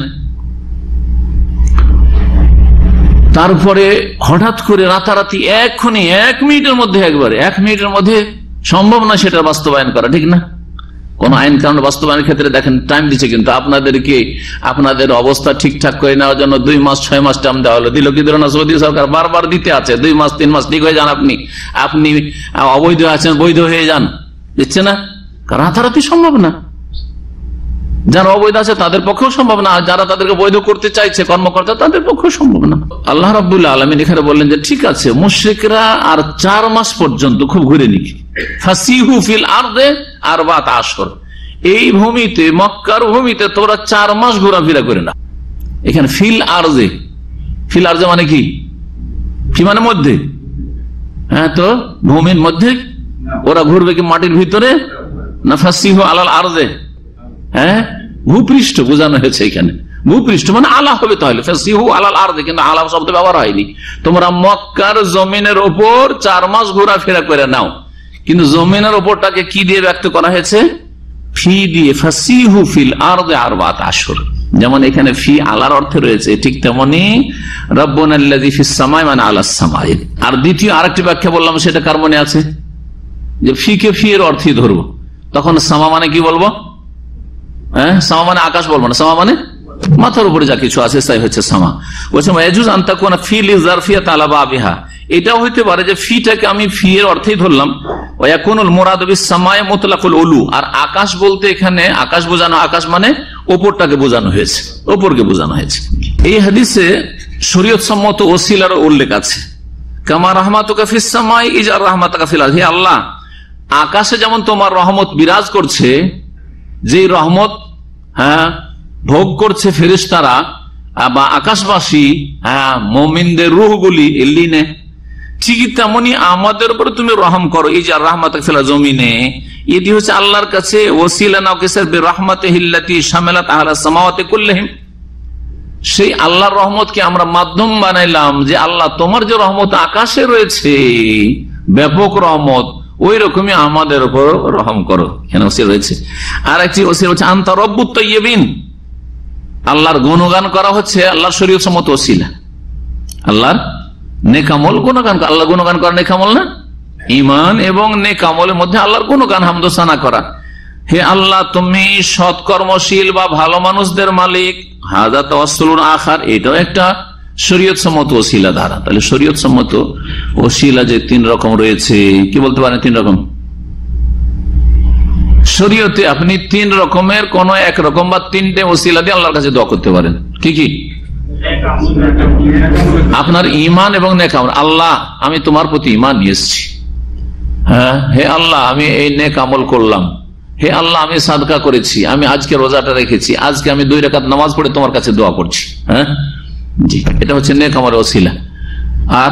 তারপরে হঠাৎ করে রাতারাতি এক্ষুনি এক মিনিটের মধ্যে, একবারে এক মিনিটের মধ্যে সম্ভব না সেটা বাস্তবায়ন করা, ঠিক না? কোন আইন কানুন বাস্তবায়নের ক্ষেত্রে দেখেন টাইম দিচ্ছে, কিন্তু আপনাদেরকে আপনাদের অবস্থা ঠিকঠাক করে নেওয়ার জন্য দুই মাস ছয় মাস টাইম দেওয়া হলো। দিল কি দিল না? সৌদি সরকার বারবার দিতে আছে, দুই মাস তিন মাস ঠিক হয়ে যান, আপনি আপনি অবৈধ আছেন বৈধ হয়ে যান, দিচ্ছে না? রাতারাতি সম্ভব না। যারা অবৈধ আছে তাদের পক্ষেও সম্ভব না, যারা তাদেরকে বৈধ করতে চাইছে কর্মকর্তা, তাদের পক্ষেও সম্ভব না। আল্লাহ রাব্বুল আলামিন এখানে বললেন যে ঠিক আছে, মুশরিকরা আর চার মাস পর্যন্ত খুব ঘুরে নিক, ফাসিহু ফিল আরদে আরবাআত আশহুর, এই ভূমিতে মক্কার ভূমিতে তোমরা চার মাস ঘোরাফেরা করে না। এখানে ফিল আরজে, ফিল আরজে মানে কি? কি মানে মধ্যে? হ্যাঁ, তো ভূমির মধ্যে ওরা ঘুরবে কি মাটির ভিতরে? না ফাসিহু আলাল আরজে, হ্যাঁ ভূপৃষ্ঠ বোঝানো হয়েছে এখানে। ভূপৃষ্ঠ মানে আলা হবে, তাহলে ফাসিহু আলাল আরদে, কিন্তু আলা শব্দ ব্যবহার হয়নি। তোমরা মক্কার জমিনের ওপর চার মাস ঘোরাফেরা করে নাও, কিন্তু জমিনের ওপরটাকে কি দিয়ে ব্যক্ত করা হয়েছে? ফি দিয়ে, ফাসিহু ফিল আরদে আরবাআত আশহুর। যেমন এখানে ফি আলার অর্থে রয়েছে, ঠিক তেমনি রব্বুনাল্লাযী ফিস সামাই মানে আলাস সামাই। আর দ্বিতীয় আরেকটি ব্যাখ্যা বললাম, সেটা কার মনে আছে? যে ফি কে ফি এর অর্থই ধরবো, তখন সামা মানে কি বলবো? হ্যাঁ, সামা মানে আকাশ বলবো না, সামা মানে মাথার উপরে যা কিছু আছে তাই হচ্ছে সামা। বলছে ইয়াজুজ আন তাকুনা ফি লিজারফিয়াত আলা বাবিহা, এটাও হইতে পারে যে ফিটাকে আমি ফি এর অর্থেই ধরলাম। ওয়া ইয়াকুনুল মুরাদু বিস সামাই মুতলাকুল উলু, আর আকাশ বলতে এখানে আকাশ বোঝানো, আকাশ মানে ওপরটাকে বোঝানো হয়েছে, ওপরকে বোঝানো হয়েছে। এই হাদিসে শরীয়ত সম্মত ওসিলার উল্লেখ আছে। কামা রাহমাতুকা ফিস সামাই ইজার রাহমাতুকা ফিল আরদি, হে আল্লাহ আকাশে যেমন তোমার রহমত বিরাজ করছে, যে রহমত হ্যাঁ ভোগ করছে ফেরেশতারা বা আকাশবাসী, হ্যাঁ মুমিনদের রূহগুলি ইল্লিনে, ঠিকই তেমনি আমাদের উপরে তুমি রহম করো। এই যে রাহমাতুকা ফিল জমিনে, এটি হচ্ছে আল্লাহর কাছে ওসিলা নাও কিসার বি রাহমাতিহিল্লাতী শামালাত আহলাস সামাওয়াতি কুল্লিহিম, সেই আল্লাহর রহমতকে আমরা মাধ্যম বানাইলাম যে আল্লাহ তোমার যে রহমত আকাশে রয়েছে, ব্যাপক রহমত, ওই রকমই আমাদের উপর রহম করো। এখানে ওসিলা রয়েছে। আর একটি ওসিলা হচ্ছে আনতা রব্বুত তাইয়্যিবিন, আল্লাহর গুণগান করা হচ্ছে আল্লাহর শরীয়ত সম্মত ওসিলা। আল্লাহর নেকামল গুণগান, আল্লাহ গুণগান করা নেকামল না? ঈমান এবং নেকামলের মধ্যে আল্লাহর গুণগান হামদোসানা করা। হে আল্লাহ তুমি সৎকর্মশীল বা ভালো মানুষদের মালিক। হাযা তাওয়াসসুলুন আখার, এটাও একটা শরীয়ত সম্মত ওসিলা ধারা। তাহলে শরীয়ত সম্মত ওসিলা যে তিন রকম রয়েছে, কি বলতে পারেন? তিন রকম শরীয়তে আপনি তিন রকমের কোন এক রকম বা তিনটে ওসিলা দিয়ে আল্লাহর কাছে দোয়া করতে পারেন। কি কি? আপনার ঈমান এবং নেক আমল। আল্লাহ আমি তোমার প্রতি ঈমান নিয়ে এসেছি, হ্যাঁ হে আল্লাহ আমি এই নেক আমল করলাম, হে আল্লাহ আমি সাদকা করেছি, আমি আজকে রোজাটা রেখেছি, আজকে আমি দুই রাকাত নামাজ পড়ে তোমার কাছে দোয়া করছি। হ্যাঁ জি, এটা হচ্ছে নেক আমলের ওসিলা। আর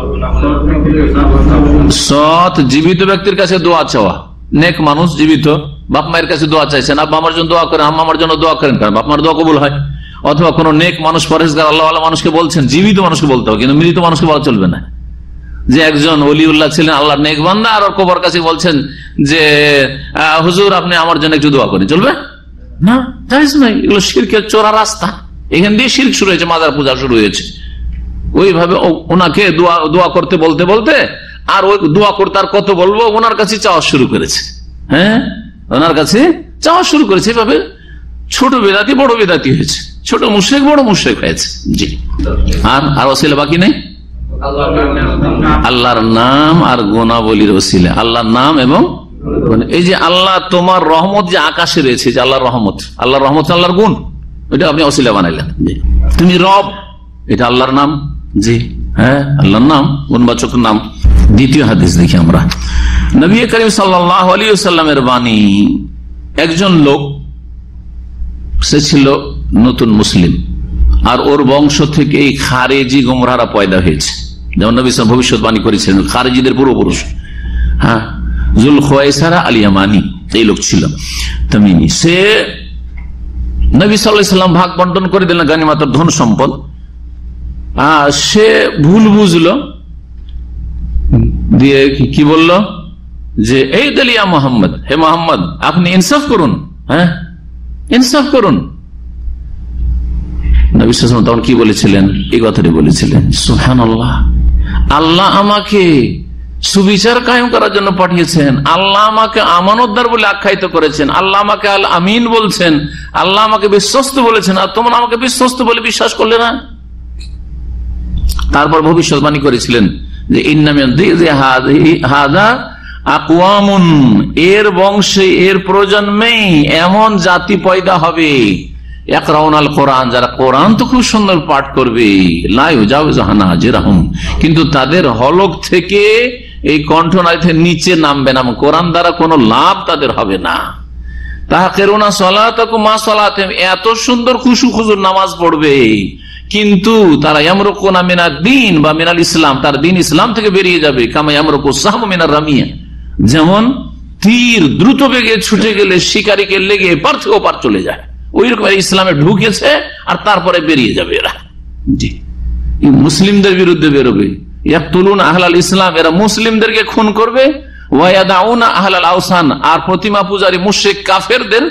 সৎ জীবিত ব্যক্তির কাছে দোয়া চাওয়া, নেক মানুষ জীবিত বাপ মায়ের কাছে দোয়া চাইছেন, আব্বা আমার জন্য দোয়া করেন, আম্মা আমার জন্য দোয়া করেন, কারণ বাপ মার দোয়া কবুল হয়। অথবা কোন নেক মানুষ পরেশগার আল্লাহ ওয়ালা মানুষকে বলছেন, জীবিত মানুষকে বলতে হবে, কিন্তু মৃত মানুষকে বলা চলবে না। যে একজন ওলিউল্লাহ ছিলেন, আল্লাহর নেক বান্দা, আর কবর কাছে বলছেন যে হুজুর আপনি আমার জন্য একটু দোয়া করেন, চলবে না? জায়েজ নাই, এগুলো শিরকের চোরা রাস্তা। এখান দিয়ে শিরক শুরু হয়েছে, মাজার পূজা শুরু হয়েছে। ওইভাবে ওনাকে দোয়া দোয়া করতে বলতে বলতে আর ওই দোয়া করতে আর কত বলবো, ওনার কাছে চাওয়া শুরু করেছে। হ্যাঁ, ওনার কাছে চাওয়া শুরু করেছে। এভাবে ছোট বেদাতি বড় বেদাতি হয়েছে, ছোট মুশরিক বড় মুশরিক হয়েছে। জি, আর আর ওসিলা বাকি নেই। আল্লাহর নাম আর গুণাবলীর ওসিলা, আল্লাহর নাম এবং এই যে আল্লাহ তোমার রহমত যে আকাশে রয়েছে, যে আল্লাহর রহমত, আল্লাহর রহমত আল্লাহর গুণ, ওইটা আপনি ওসিলা বানাইলেন। তুমি রব, এটা আল্লাহর নাম। জি হ্যাঁ, আল্লাহর নাম, গুণবাচক নাম। দ্বিতীয় হাদিস দেখি আমরা, নবী করিম সাল্লাল্লাহু আলাইহি ওয়াসাল্লামের বাণী। একজন লোক, সে ছিল নতুন মুসলিম, আর ওর বংশ থেকে এই খারেজি গোমরাহরা পয়দা হয়েছে। যেমন নবী সাল্লাল্লাহু ভবিষ্যৎবাণী করেছিলেন, খারেজিদের পূর্বপুরুষ। হ্যাঁ, জুল খুয়াইসারা আল ইয়ামানি এই লোক ছিল, তামিমি। সে নবী সাল্লাল্লাহু আলাইহি ওয়াসাল্লাম ভাগ বন্টন করে দিলেন গানিমাতের ধন সম্পদ। সে ভুল বুঝলো, দিয়ে কি বলল যে এই দলিয়া মোহাম্মদ, হে মোহাম্মদ আপনি ইনসাফ করুন, হ্যাঁ ইনসাফ করুন। নবী সাল্লাল্লাহু আলাইহি ওয়াসাল্লাম তখন কি বলেছিলেন? এই কথাটি বলেছিলেন, সুবহানাল্লাহ, আল্লাহ আমাকে সুবিচার কায়েম করার জন্য পাঠিয়েছেন, আল্লাহ আমাকে আমানতদার বলে আখ্যায়িত করেছেন, আল্লাহ আমাকে আল আমিন বলছেন, আল্লাহ আমাকে বিশ্বস্ত বলেছেন, আর তোমরা আমাকে বিশ্বস্ত বলে বিশ্বাস করলে না। তারপর ভবিষ্যৎবাণী করেছিলেন যে এর বংশে, এর প্রজন্মেই এমন জাতি পয়দা হবে, ইয়াকরাউনাল কোরআন, যারা কোরআন তো খুব সুন্দর পাঠ করবে, লা ইউজাউযু হানাজিরহুম, কিন্তু তাদের হলক থেকে এই কণ্ঠনালী থেকে নিচে নামবে না, কোরআন দ্বারা কোনো লাভ তাদের হবে না। তাহকিরুনা সালাতাকুম মা সালাতিহিম, এত সুন্দর খুশু খুজুর নামাজ পড়বে, কিন্তু তারা ইয়ামরুকুনা মিনাদ দ্বীন বা মিনাল ইসলাম, তার দ্বীন ইসলাম থেকে বেরিয়ে যাবে। কামা ইয়ামরুকু সাহমু মিনার রামিয়া, যেমন তীর দ্রুত বেগে ছুটে গেলে শিকারীকে লেগে পার থেকে ওপার চলে যায়, ওই রকম ইসলামে ঢুকেছে আর তারপরে বেরিয়ে যাবে এরা। জি, মুসলিমদের বিরুদ্ধে বেরোবে, ইয়াকতুলুনা আহলাল ইসলাম, এরা মুসলিমদেরকে খুন করবে, ওয়া ইয়াদাউনা আহলাল আওসান, আর প্রতিমা পূজারী মুশরিক কাফেরদের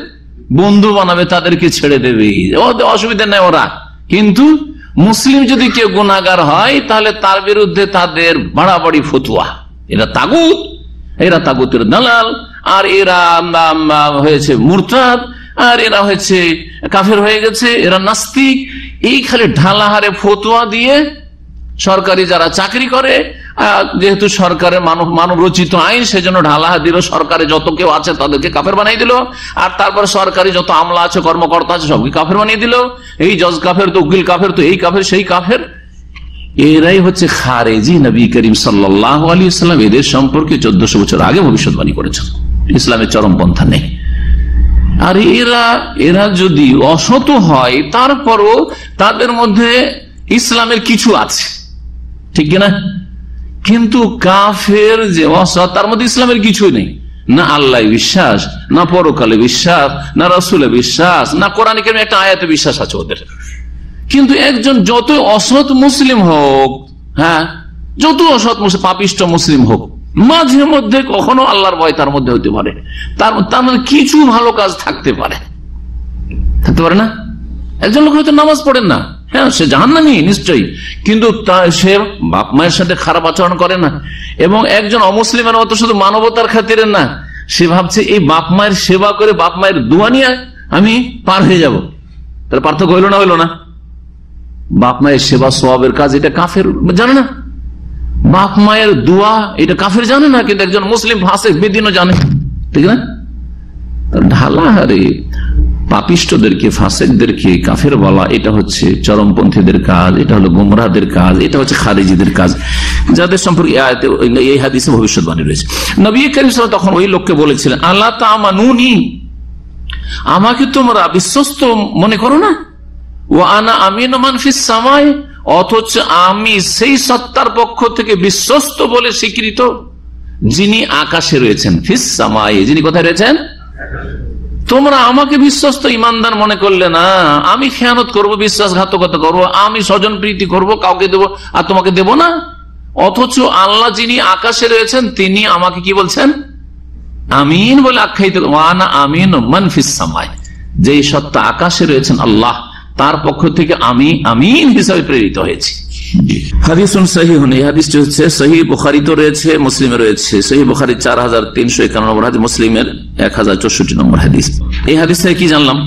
বন্ধু বানাবে, তাদেরকে ছেড়ে দেবে, অসুবিধা নেই ওরা। কিন্তু মুসলিম যদি কেউ গুনাহগার হয় তাহলে তার বিরুদ্ধে তাদের বাড়াবাড়ি ফতুয়া, এরা তাগুত, এরা তাগুতের দালাল, আর এরা হয়েছে মুরতাদ, আর এরা হয়েছে কাফের হয়ে গেছে, এরা নাস্তিক, এই খালি ঢালাহারে ফতুয়া দিয়ে সরকারি যারা চাকরি করে, যেহেতু সরকারের মানব মানব রচিত আইন, সেজন্য ঢালাহা দিল, সরকারে যত কেউ আছে তাদেরকে কাফের বানিয়ে দিল, আর তারপর সরকারি যত আমলা আছে, কর্মকর্তা আছে, সবকে কাফের বানিয়ে দিল। এই জজ কাফের, তো উকিল কাফের, তো এই কাফের সেই কাফের। এরাই হচ্ছে খারেজি। নবী করিম সাল্লাল্লাহু আলাইহি ওয়াসাল্লাম এদের সম্পর্কে চোদ্দশো বছর আগে ভবিষ্যৎবাণী করেছেন, ইসলামের চরমপন্থা নেই। আর এরা এরা যদি অসৎ হয় তারপরও তাদের মধ্যে ইসলামের কিছু আছে, ঠিক কিনা? কিন্তু কাফের যে অসৎ, তার মধ্যে ইসলামের কিছুই নেই, না আল্লাহ বিশ্বাস, না পরকালে বিশ্বাস, না রাসূলে বিশ্বাস, না কোরআন কারীমের একটা আয়াতে বিশ্বাস আছে ওদের। কিন্তু একজন যত অসৎ মুসলিম হোক, হ্যাঁ, যত অসৎ মুসলিম, পাপিষ্ট মুসলিম হোক, মাঝে মধ্যে কখনো আল্লাহর ভয় তার মধ্যে হতে পারে, তার তার মানে কিছু ভালো কাজ থাকতে পারে, থাকতে পারে না? একজন লোক হয়তো নামাজ পড়েন না, হ্যাঁ, সে জাহান্নামী নিশ্চয়ই, কিন্তু সে বাপ মায়ের সাথে খারাপ আচরণ করে না। এবং একজন অমুসলিমের মতো শুধু মানবতার খাতিরে না, সে ভাবছে এই বাপ মায়ের সেবা করে বাপ মায়ের দোয়া নিয়ে আমি পার হয়ে যাব। তাহলে পার্থক্য হইল না? হইল না? বাপ মায়ের সেবা সওয়াবের কাজ, এটা কাফের জানে না। বাপ মায়ের দোয়া, এটা কাফের জানে না, কিন্তু একজন মুসলিম ফাসিক বেদিনও জানে, ঠিক না? ঢালাহারে পাপিষ্টদেরকে, ফাসিকদেরকে কাফের বলা, এটা হচ্ছে চরমপন্থীদের কাজ, এটা হলো গোমরাহদের কাজ, এটা হচ্ছে খারিজিদের কাজ, যাদের সম্পর্কে এই হাদিসে ভবিষ্যৎবাণী রয়েছে। নবী করিম সাল্লাল্লাহু আলাইহি ওয়াসাল্লাম তখন ওই লোককে বলেছিলেন, আল্লাহ তা'মানুনি, আমাকে তোমরা বিশ্বস্ত মনে করো না? ও আনা আমিনু মান ফিস সামাই, অথচ আমি সেই সত্তার পক্ষ থেকে বিশ্বস্ত বলে স্বীকৃত যিনি আকাশে রয়েছেন। ফিস সামাই, যিনি কোথায় রয়েছেন? তোমরা আমাকে বিশ্বস্ত ইমানদার মনে করলে না, আমি খেয়ানত করব, বিশ্বাসঘাতকতা করব, আমি স্বজন প্রীতি করব, কাউকে দেব আর তোমাকে দেব না। অথচ আল্লাহ যিনি আকাশে রয়েছেন তিনি আমাকে কি বলছেন? আমিন বলে আখ্যায়িত। ওয়ানা আমিন মান ফিস সামাই, যে সত্তা আকাশে রয়েছেন আল্লাহ, তার পক্ষ থেকে আমি আমিন হিসাবে প্রেরিত হয়েছি। হাদিসুন সহিহুন, এই হাদিসটি হচ্ছে সহিহ বুখারীতে রয়েছে, মুসলিমে রয়েছে। সহিহ বুখারী চার হাজার তিনশো একান্ন নম্বর হাদিস, মুসলিমের এক হাজার চৌষট্টি নম্বর হাদিস। এই হাদিস থেকে কি জানলাম?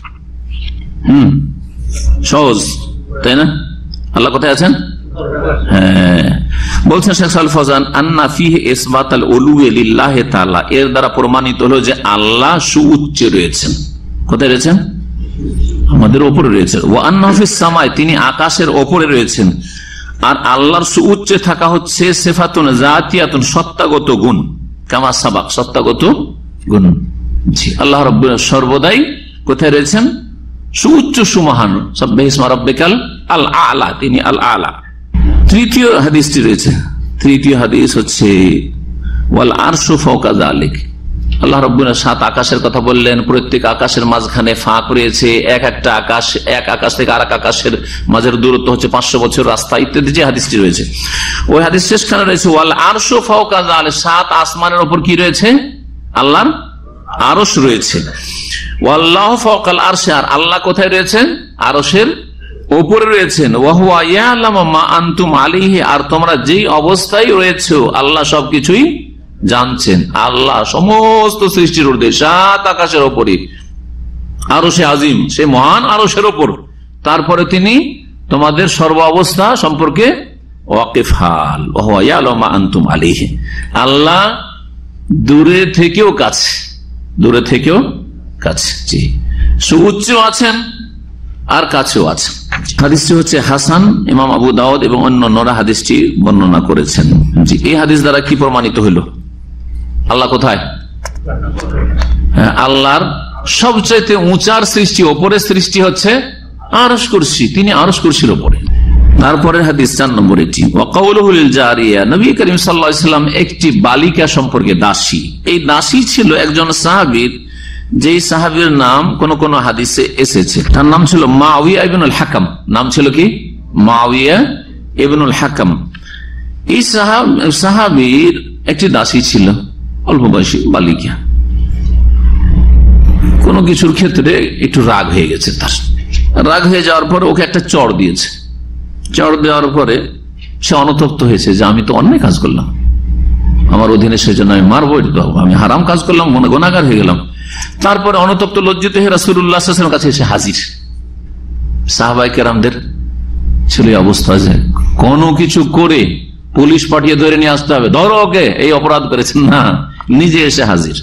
হম সহজ, তাই না? আল্লাহ কোথায় আছেন? হ্যাঁ, বলছেন শেখ সালেহ ফাওজান, আন্না ফিহি ইসবাতাল উলুহি লিল্লাহি তাআলা, এর দ্বারা প্রমাণিত হলো যে আল্লাহ সুউচ্চে রয়েছেন। কোথায় রয়েছেন? আমাদের ওপরে রয়েছেন। ওয়া আন্নাহু ফিস সামাই, তিনি আকাশের ওপরে রয়েছেন। আর আল্লাহর সুউচ্চে থাকা হচ্ছে সিফাতুন জাতিয়াতুন, সত্তাগত গুণ, কামা সাবাক, সত্তাগত গুণ। জি, আল্লাহ রাব্বুল সর্বদাই কোথায় রয়েছেন? সুউচ্চ সুমহান, সাব্বিহিসমা রাব্বিকাল আল আলা, তিনি আল আলা। তৃতীয় হাদিসটি রয়েছে, তৃতীয় হাদিস হচ্ছে ওয়াল আরশু ফাওকা যালিক, আল্লাহ রাব্বুল সাত আকাশের কথা বললেন, প্রত্যেক আকাশের মাঝখানে ফাঁক রয়েছে, এক একটা আকাশ, এক আকাশ থেকে আর এক আকাশের মাঝের দূরত্ব হচ্ছে পাঁচশো বছর রাস্তা, ইত্যাদি যে হাদিসটি রয়েছে। ওই হাদিস শেষখানে রয়েছে ওয়াল আরশু ফাওকা যালিক, সাত আসমানের উপর কি রয়েছে? আল্লাহর আরশ রয়েছে। ওয়াল্লাহু ফাওকাল আরশি, আর আল্লাহ কোথায় রয়েছেন? আরশের ওপরে রয়েছেন। ওয়া হুয়া ইয়ালামু মা আনতুম আলাইহি, আর তোমরা যেই অবস্থায় রয়েছো আল্লাহ সবকিছুই জানছেন। আল্লাহ সমস্ত সৃষ্টির ঊর্ধ্বে, সাত আকাশের ওপরে, আরশে আজিম, সে মহান আরশের ওপর। তারপরে তিনি তোমাদের সর্ব অবস্থা সম্পর্কে ওয়াকিফ হাল, ওয়া হুয়া ইয়ালামু মা আনতুম আলাইহি, আল্লাহ দূরে থেকেও কাছে, দূরে থেকেও কাছে, জি, সুউচ্চ আছেন আর কাছেও আছেন। হাদিসটি হচ্ছে হাসান, ইমাম আবু দাউদ এবং অন্য নরা হাদিসটি বর্ণনা করেছেন। জি, এই হাদিস দ্বারা কি প্রমাণিত হইল? আল্লাহ কোথায়? আল্লাহর সবচাইতে উঁচার সৃষ্টি, ওপরের সৃষ্টি হচ্ছে আরশ কুরসি, তিনি আরশ কুরসির ওপরে। তারপরে হাদিস চার নম্বর এটি, ওয়াকাউলুহুল জারিয়া, নবী করিম সাল্লাল্লাহু আলাইহি ওয়াসাল্লাম একটি বালিকা সম্পর্কে, দাসী, এই দাসী ছিল একজন সাহাবীর, যেই সাহাবীর নাম কোন কোন হাদিসে এসেছে, তার নাম ছিল মুআবিয়া ইবনুল হাকাম। নাম ছিল কি? মুআবিয়া ইবনুল হাকাম। এই সাহাবীর একটি দাসী ছিল, অল্প বয়সী বালিকা। কোনো কিছুর ক্ষেত্রে একটু রাগ হয়ে গেছে, তার রাগ হয়ে যাওয়ার পরে ওকে একটা চড় দিয়েছে। চড় দেওয়ার পরে সে অনুতপ্ত হয়েছে যে আমি তো অন্যায় কাজ করলাম, আমার অধীনে সেজন্য আমি মারবো, আমি হারাম কাজ করলাম, মনে গুনাহগার হয়ে গেলাম। তারপরে অনুতপ্ত লজ্জিত হয়ে রাসূলুল্লাহ সাল্লাল্লাহু আলাইহি ওয়াসাল্লামের কাছে এসে হাজির। সাহাবায়ে কেরামদের ছিল অবস্থা যে কোনো কিছু করে পুলিশ পাঠিয়ে ধরে নিয়ে আসতে হবে, ধরো ওকে, এই অপরাধ করেছেন না, নিজে এসে হাজির।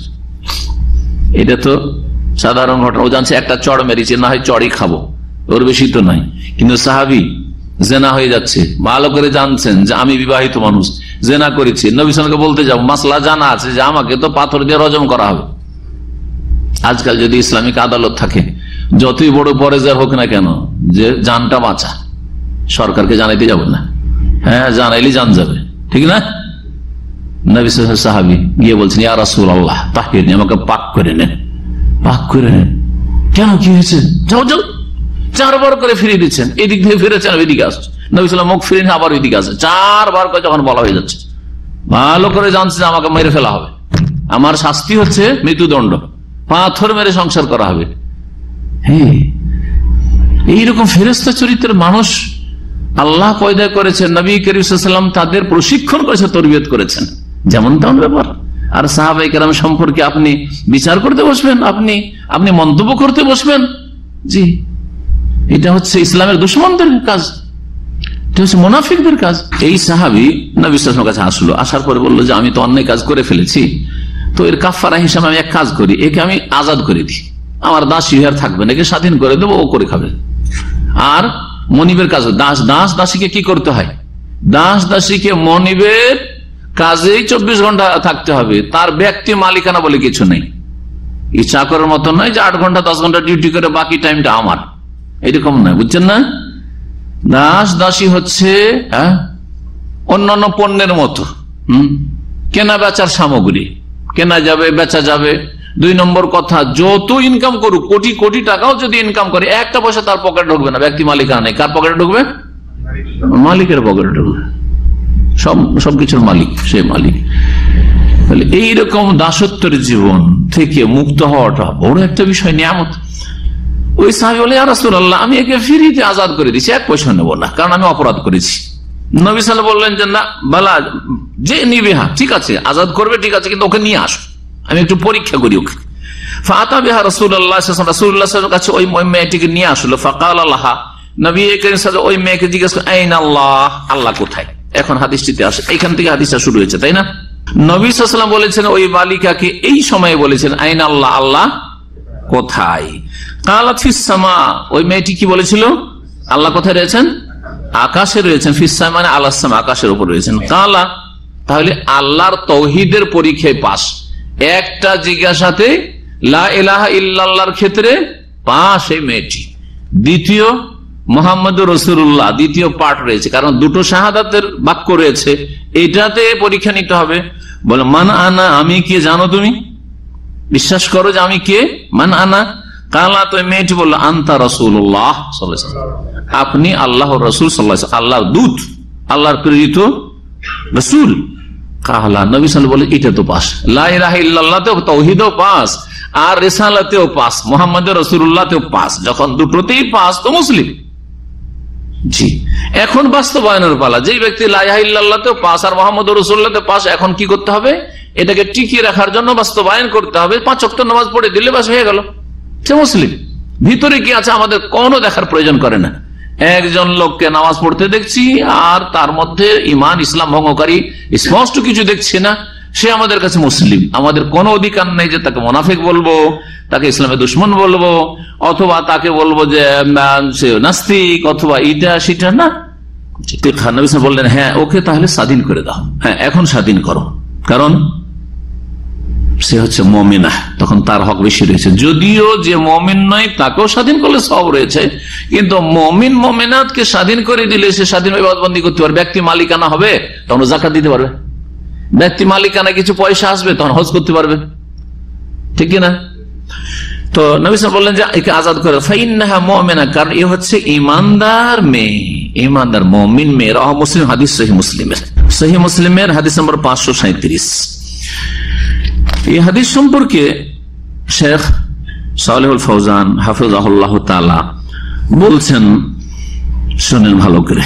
এটা তো সাধারণ ঘটনা। ও জানছে একটা চড় মেরেছে, না হয় চড়ই খাবো, ওর বেশি তো নাই। কিন্তু সাহাবী জেনা হয়ে যাচ্ছে, ভালো করে জানছেন যে আমি বিবাহিত মানুষ, জেনা করেছি, নবী সাল্লাল্লাহু আলাইহি ওয়াসাল্লামকে বলতে যাবো, মাসলা জানা আছে যে আমাকে তো পাথর দিয়ে রজম করা হবে। আজকাল যদি ইসলামিক আদালত থাকে, যতই বড় পরেজার হোক না কেন, যে জানটা বাঁচা, সরকারকে জানাইতে যাবো না, হ্যাঁ জানাইলে জান যাবে, ঠিক না? নবী সাহাবী গিয়ে বলছেন, ইয়া রাসূলুল্লাহ তাহহিরনি, আমাকে পাক করে নেন, পাক করে নেন। কেন, কি হয়েছে? যাও যাও। চারবার করে ফিরিয়ে দিচ্ছেন, এদিক থেকে ফিরেছেন, ওইদিকে আসছে। নবী সাল্লাল্লাহু আলাইহি ওয়াসাল্লাম মুখ ফিরিয়ে আবার ওইদিকে আসছে। চারবার করে যখন বলা হয়ে যাচ্ছে, ভালো করে জানছে আমাকে মেরে ফেলা হবে, আমার শাস্তি হচ্ছে মৃত্যুদণ্ড, পাথর মেরে সংসার করা হবে। হ্যাঁ, এইরকম ফেরেশতা চরিত্রের মানুষ আল্লাহ পয়দা করেছেন, নবী করিম সাল্লাল্লাহু আলাইহি ওয়াসাল্লাম তাদের প্রশিক্ষণ করেছে, তরবিয়ত করেছেন, যেমন তেমন ব্যাপার। আর সাহাবায়ে কেরাম সম্পর্কে আপনি বিচার করতে বসবেন, আপনি আপনি মন্তব্য করতে বসবেন, জি, এটা হচ্ছে ইসলামের দুশমনদের কাজ, এটা হচ্ছে মুনাফিকদের কাজ। এই সাহাবী নবী সাল্লাল্লাহু আলাইহি ওয়াসাল্লামের কাছে আসলো, আসার পরে বললো যে আমি তো অন্যায় কাজ করে ফেলেছি, তো এর কাফারা হিসাবে আমি এক কাজ করি, একে আমি আজাদ করে দিই, আমার দাসী আর থাকবে না, একে স্বাধীন করে দেবো, ও করে খাবে। আর মনিবের কাজ, দাস দাস দাসীকে কি করতে হয়? দাস দাসীকে মনিবের কাজেই চব্বিশ ঘন্টা থাকতে হবে, তার ব্যক্তি মালিকানা বলে কিছু নেই। এই চাকরের মতো নয় যে আট ঘন্টা দশ ঘন্টা ডিউটি করে বাকি টাইমটা আমার, এরকম নয়, বুঝছেন না? দাস দাসী হচ্ছে অন্যান্য পণ্যের মতো, হম কেনা বেচার সামগ্রী, কেনা যাবে বেচা যাবে। দুই নম্বর কথা, যত ইনকাম করুক, কোটি কোটি টাকাও যদি ইনকাম করে, একটা পয়সা তার পকেটে ঢুকবে না, ব্যক্তি মালিকানা নেই। কার পকেটে ঢুকবে? মালিকের পকেটে ঢুকবে, সব সবকিছুর মালিক সে মালিক। তাহলে এইরকম দাসত্বের জীবন থেকে মুক্ত হওয়াটা বড় একটা বিষয়, নিয়ামত। ওই সাহাবী বলে, ইয়া রাসূলুল্লাহ আমি একে ফ্রিতে আজাদ করে দিচ্ছি, এক পয়সা নেব না, কারণ আমি অপরাধ করেছি। নবী সাল্লাল্লাহু আলাইহি ওয়াসাল্লাম বললেন যে না, বালা যে নিবে, হ্যাঁ ঠিক আছে আজাদ করবে, ঠিক আছে, কিন্তু ওকে নিয়ে আসো, আমি একটু পরীক্ষা করি ওকে। ফাতা বিহা রাসূলুল্লাহ সাল্লাল্লাহু আলাইহি ওয়াসাল্লাম, রাসূলুল্লাহ কাছে ওই মেয়েটিকে নিয়ে আসলো। ফাকালা লাহা, নবী করিম সাল্লাল্লাহু ওই মেয়েকে জিজ্ঞেস করে, আইনা আল্লাহ, আল্লাহ কোথায়? এখন হাদিসটিতে আসে, এখান থেকে হাদিসটা শুরু হয়েছে, তাই না? নবী সাল্লাল্লাহু আলাইহি ওয়াসাল্লাম বলেছেন ওই বালিকাকে এই সময়ে বলেছেন, আইনা আল্লাহ, আল্লাহ কোথায়? কালাত ফিস সামা, ওই মেয়েটি কি বলেছিল? আল্লাহ কোথায় রয়েছেন? আকাশে রয়েছেন। ফিস সামা মানে আলাস সামা, আকাশের উপর রয়েছেন। কালা, তাহলে আল্লাহর তাওহীদের পরীক্ষায় পাস। একটা জিজ্ঞাসাতে লা ইলাহা ইল্লাল্লাহর ক্ষেত্রে পাস এই মেয়েটি। দ্বিতীয় মুহাম্মদুর রাসূলুল্লাহ, দ্বিতীয় পাঠ রয়েছে, কারণ দুটো শাহাদাতের বাক্য রয়েছে, এটাতে পরীক্ষা নিতে হবে। বলে মান আনা, আমি কে জানো তুমি? বিশ্বাস করো যে আমি কে? মান আনা? কালা, তো মেয়েটি বললো আনতা রাসূলুল্লাহ সাল্লাল্লাহু আলাইহি ওয়াসাল্লাম, আপনি আল্লাহর রাসূল সাল্লাল্লাহু আলাইহি ওয়াসাল্লাম, আল্লাহর দূত, আল্লাহর প্রেরিত রাসূল। কালা, নবী সাল্লাল্লাহু আলাইহি ওয়াসাল্লাম বলে এটা তো পাস, লা ইলাহা ইল্লাল্লাহতেও তাওহীদও পাস, আর রিসালাতেও পাস, মুহাম্মদুর রাসূলুল্লাহতেও পাস। যখন দুটোতেই পাস তো মুসলিম। জি, এখন বাস্তবায়নের পালা। যেই ব্যক্তি লা ইলাহা ইল্লাল্লাহতেও পাস আর মুহাম্মদুর রাসূলুল্লাহতেও পাস, এখন কি করতে হবে? এটাকে টিকিয়ে রাখার জন্য বাস্তবায়ন করতে হবে। পাঁচ ওয়াক্ত নামাজ পড়ে দিলে বাস হয়ে গেল, সে মুসলিম। ভিতরে কি আছে আমাদের কোনো দেখার প্রয়োজন করে না। একজন লোককে নামাজ পড়তে দেখছি আর তার মধ্যে ইমান ইসলাম ভঙ্গকারী স্পষ্ট কিছু দেখছি না, সে আমাদের কাছে মুসলিম। আমাদের কোনো অধিকার নেই যে তাকে মুনাফিক বলবো, তাকে ইসলামের দুশমন বলবো, অথবা তাকে বলবো যে সে নাস্তিক, অথবা ইটা সেটা না। নবী বললেন হ্যাঁ ওকে তাহলে স্বাধীন করে দাও, হ্যাঁ এখন স্বাধীন করো, কারণ সে হচ্ছে মুমিনা, তখন তার হক বেশি রয়েছে। যদিও যে মুমিন নয় তাকেও স্বাধীন করলে সব রয়েছে, কিন্তু মুমিন মুমিনাতকে স্বাধীন করে দিলে সে স্বাধীন ইবাদতবন্দি করতে পারবে। ব্যক্তি মালিকানা হবে তখন যাকাত দিতে পারবে, ব্যক্তি মালিকানা কিছু পয়সা আসবে তখন হজ করতে পারবে, ঠিক কিনা? তো নবী সাল্লাল্লাহু বললেন যে একে আজাদ করে, ফাইন্নাহা মুমিনা, কারণ এ হচ্ছে ঈমানদার মেয়ে, ঈমানদার মুমিন মেয়ে। রাহ মুসলিম, হাদিস সহিহ মুসলিমের, সহিহ মুসলিমের হাদিস নম্বর পাঁচশো সাঁত্রিশ। এই হাদিস সম্পর্কে শেখ সালেহুল ফৌজান হাফিজাহুল্লাহ তাআলা বলছেন, শুনেন ভালো করে,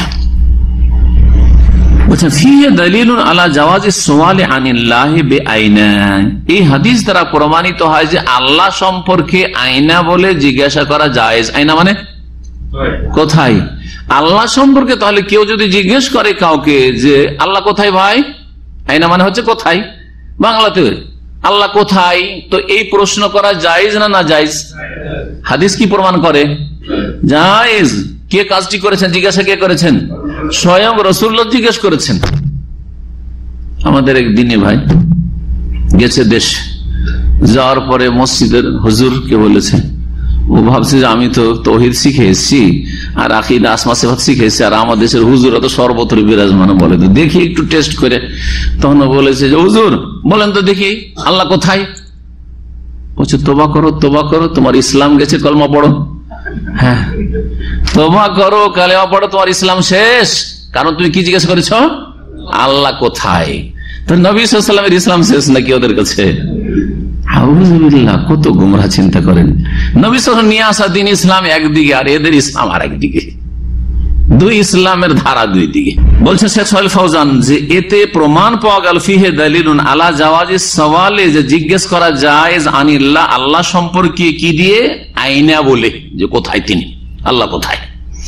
বলছেন ফিহি দালিলুন আলা জাওয়াজি সুআলি আনিল্লাহি বিআইনা। এই হাদিস দ্বারা প্রমাণিত হয় যে আল্লাহ সম্পর্কে আয়না বলে জিজ্ঞাসা করা জায়েজ। আয়না মানে কোথায়? আল্লাহ সম্পর্কে তাহলে কেউ যদি জিজ্ঞেস করে কাউকে যে আল্লাহ কোথায় ভাই, আয়না মানে হচ্ছে কোথায়, বাংলাতে আল্লাহ কোথায়, তো এই প্রশ্ন করা জায়েজ না না জায়েজ? হাদিস কি প্রমাণ করে? জায়েজ। কে কাজটি করেছেন? জিজ্ঞাসা কে করেছেন? স্বয়ং রাসূলুল্লাহ জিজ্ঞেস করেছেন। আমাদের এক দিনে ভাই গেছে দেশ, যাওয়ার পরে মসজিদের হুজুর কে বলেছে, ও ভাবছে যে আমি তো তাওহীদ শিখে এসেছি আর আকীদা আসমা সিফাত শিখে এসেছি, আর আমাদের দেশের হুজুরা তো সর্বত্র বিরাজমান, বলে তো দেখি একটু টেস্ট করে। তখন বলেছে যে হুজুর বলেন তো দেখি আল্লাহ কোথায়? বলছে তোবা করো, তোবা করো, তোমার ইসলাম গেছে, কলমা পড়ো। হ্যাঁ, তোবা করো, কালেমা পড়ো, তোমার ইসলাম শেষ। কারণ তুমি কি জিজ্ঞেস করেছ? আল্লাহ কোথায়। তো নবী সাল্লাল্লাহু আলাইহি ওয়াসাল্লামের ইসলাম শেষ নাকি ওদের কাছে? আউযুবিল্লাহ, কত গোমরাহ চিন্তা করেন। নবী সাল্লাল্লাহু আলাইহি ওয়াসাল্লাম নিয়ে আসা দ্বীন ইসলাম একদিকে, আর এদের ইসলাম আর একদিকে, দুই ইসলামের ধারা দুই দিকে। বলছেন শেখ সালেহ ফৌজান যে এতে প্রমাণ পাওয়া গেল ফিহি দালিলুন আলা জাওয়াজি সওয়ালে, যে জিজ্ঞেস করা জায়েজ আনিল্লাহ, আল্লাহ সম্পর্কে কি দিয়ে? আইনা বলে, যে কোথায় তিনি, আল্লাহ কোথায়।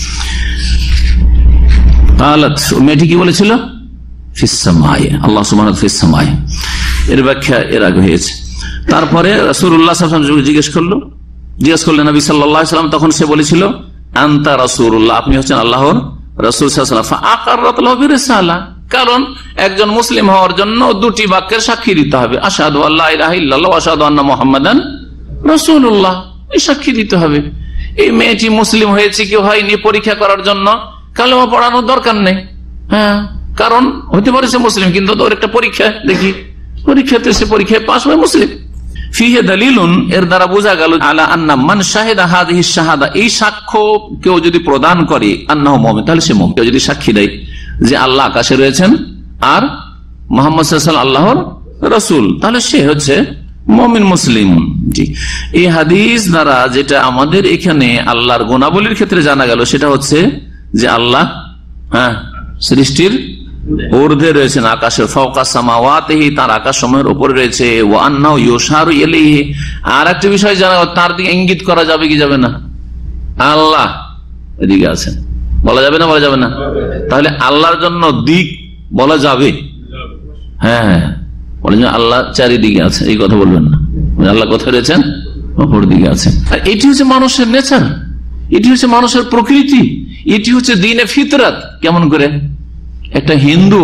মেয়েটি কি বলেছিল? ফিস সামায়ে, আল্লাহ সুবহানাহু ওয়া তাআলা ফিস সামায়ে। এর ব্যাখ্যা এর আগে হয়েছে। তারপরে রাসূলুল্লাহ সাল্লাল্লাহু আলাইহি ওয়াসাল্লাম জিজ্ঞেস করলো, জিজ্ঞেস করলেন নবী সাল্লাল্লাহু আলাইহি ওয়াসাল্লাম, তখন সে বলেছিল আনতা রাসূলুল্লাহ, আপনি হচ্ছেন আল্লাহর রাসূল সাল্লাল্লাহু আলাইহি ওয়াসাল্লাম। ফাআকাররাত লাহু বিরিসালা, কারণ একজন মুসলিম হওয়ার জন্য দুটি বাক্যের সাক্ষী দিতে হবে, আশহাদু আল্লা ইলাহা ইল্লাল্লাহ ওয়া আশহাদু আন্না মুহাম্মাদান রাসূলুল্লাহ, এই সাক্ষী দিতে হবে। এই মেয়েটি মুসলিম হয়েছে কি হয়নি পরীক্ষা করার জন্য কালেমা পড়ানোর দরকার নেই। হ্যাঁ, কারণ হতে পারে সে মুসলিম, কিন্তু ওর একটা পরীক্ষা, দেখি পরীক্ষাতে সে পরীক্ষায় পাস হয় মুসলিম। ফিহি দালিলুন, এর দ্বারা বোঝা গেল আলা আন্না মান শাহিদা হাযিহি শাহাদা, এই সাক্ষ্য কেউ যদি প্রদান করে আন্নাহু মুমিন, তাহলে সে মুমিন। কেউ যদি সাক্ষী দেয় যে আল্লাহ আকাশে রয়েছেন আর মুহাম্মদ সাল্লাল্লাহু আলাইহি ওয়াসাল্লাম আল্লাহর রাসূল, তাহলে সে হচ্ছে মুমিন মুসলিম। জি, এই হাদিস দ্বারা যেটা আমাদের এখানে আল্লাহর গুণাবলীর ক্ষেত্রে জানা গেল, সেটা হচ্ছে যে আল্লাহ হ্যাঁ সৃষ্টির ঊর্ধ্বে রয়েছেন, আকাশের ফাওকা সামাওয়াতিহি, তার আকাশ সমূহের উপরে রয়েছে। ওয়া আন্নাহু ইউশারু ইলাইহি, আর একটা বিষয় জানা, তার দিকে ইঙ্গিত করা যাবে কি যাবে না? আল্লাহ এদিকে আছেন, বলা যাবে না? বলা যাবে না? তাহলে আল্লাহর জন্য দিক বলা যাবে? হ্যাঁ, বলেন আল্লাহ চারিদিকে আছে, এই কথা বলবেন না। আল্লাহ কোথায় রয়েছেন? অপর দিকে আছেন। আর এটি হচ্ছে মানুষের নেচার, এটি হচ্ছে মানুষের প্রকৃতি, এটি হচ্ছে দ্বীনে ফিতরাত। কেমন করে? একটা হিন্দু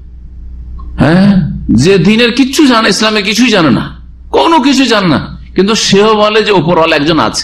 হ্যাঁ যে দ্বীনের কিচ্ছু জানে, ইসলামে কিছুই জানে না, কোনো কিছু জানে না, কিন্তু সেও বলে যে উপরওয়ালা একজন আছে,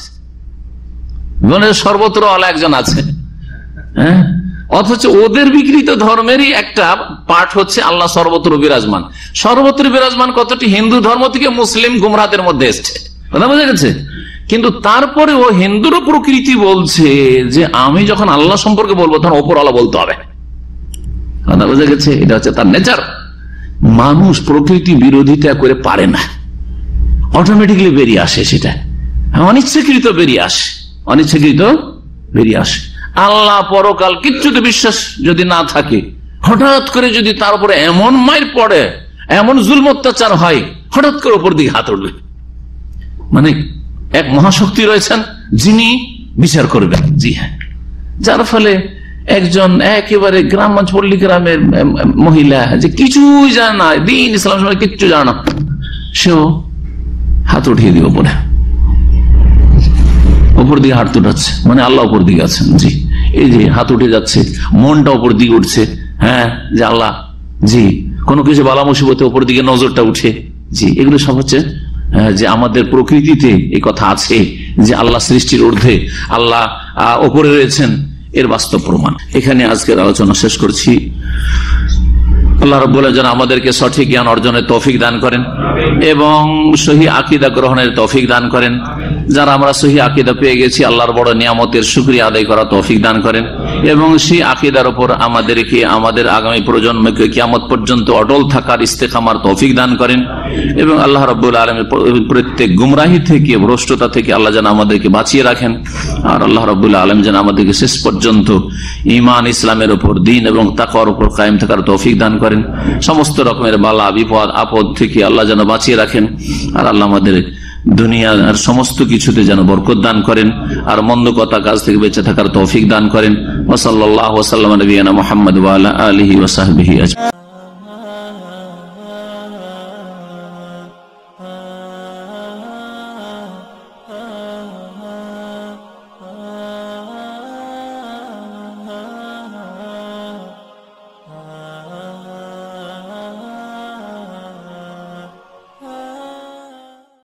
সর্বত্র ওয়ালা একজন আছে। হ্যাঁ, অথচ ওদের বিকৃত ধর্মেরই একটা পাঠ হচ্ছে আল্লাহ সর্বত্র বিরাজমান। সর্বত্র বিরাজমান কতটি হিন্দু ধর্ম থেকে মুসলিম গুমরাতের মধ্যে এসছে, কথা বোঝা গেছে? কিন্তু তারপরে ও হিন্দুরও প্রকৃতি বলছে যে আমি যখন আল্লাহ সম্পর্কে বলবো তখন ওপরওয়ালা বলতে হবে, কথা বোঝা গেছে? এটা হচ্ছে তার নেচার। মানুষ প্রকৃতি বিরোধিতা করে পারে না, অটোমেটিকলি বেরিয়ে আসে, সেটা অনিচ্ছাকৃত বেরিয়ে আসে, অনিচ্ছাকৃত বেরিয়ে আসে। আল্লাহ পরকাল কিচ্ছুতে বিশ্বাস যদি না থাকে, হঠাৎ করে যদি তার উপরে এমন মাইর পড়ে, এমন জুলম অত্যাচার হয়, হঠাৎ করে উপর দিকে হাত উঠবে, মানে এক মহাশক্তি রয়েছেন যিনি বিচার করবেন। জি হ্যাঁ, যার ফলে একজন একেবারে গ্রামগঞ্জ পল্লী গ্রামের মহিলা যে কিছুই জানে না, দিন ইসলাম সম্পর্কে কিচ্ছু জানে না, সেও হাত উঠিয়ে দিব পরে, উপর দিকে হাত উঠাচ্ছে, মানে আল্লাহ উপর দিকে আছেন। জি, এই যে হাত উঠে যাচ্ছে, মনটা উপর দিকে উঠছে, হ্যাঁ যে আল্লাহ, জি কোনো কিছু বালা মুসিবতে উপর দিকে নজরটা উঠে। জি, এগুলো সব হচ্ছে যে আমাদের প্রকৃতিতে এই কথা আছে যে আল্লাহ সৃষ্টির ঊর্ধ্বে, আল্লাহ উপরে রয়েছেন, এর বাস্তব প্রমাণ। এখানে আজকের আলোচনা শেষ করছি। আল্লাহ রাব্বুল আলামিন যেন আমাদেরকে সঠিক জ্ঞান অর্জনের তৌফিক দান করেন এবং সহি আকীদা গ্রহণের তৌফিক দান করেন। যারা আমরা সহি আকীদা পেয়ে গেছি, আল্লাহর বড় নিয়ামতের শুকরিয়া আদায় করা তৌফিক দান করেন এবং সেই আকীদার উপর আমাদেরকে আমাদের আগামী প্রজন্মকে কিয়ামত পর্যন্ত অটল থাকার ইস্তেকামার তৌফিক দান করেন এবং আল্লাহ রাব্বুল আলামিন প্রত্যেক গুমরাহি থেকে ভ্রষ্টতা থেকে আল্লাহ যেন আমাদেরকে বাঁচিয়ে রাখেন। আর আল্লাহ রাব্বুল আলামিন যেন আমাদেরকে শেষ পর্যন্ত ঈমান ইসলামের উপর, দ্বীন এবং তাকওয়ার উপর কায়েম থাকার তৌফিক দান করেন। সমস্ত রকমের বালা বিপদ আপদ থেকে আল্লাহ যেন বাঁচিয়ে রাখেন। আর আল্লাহ আমাদের দুনিয়ার সমস্ত কিছুতে যেন বরকত দান করেন আর মন্দ কথা কাজ থেকে বেঁচে থাকার তৌফিক দান করেন। ওয়া সাল্লাল্লাহু ওয়া সাল্লামা আলা নবিয়িনা মুহাম্মদ ওয়া আলা আলিহি ওয়া সাহবিহি আজমাইন।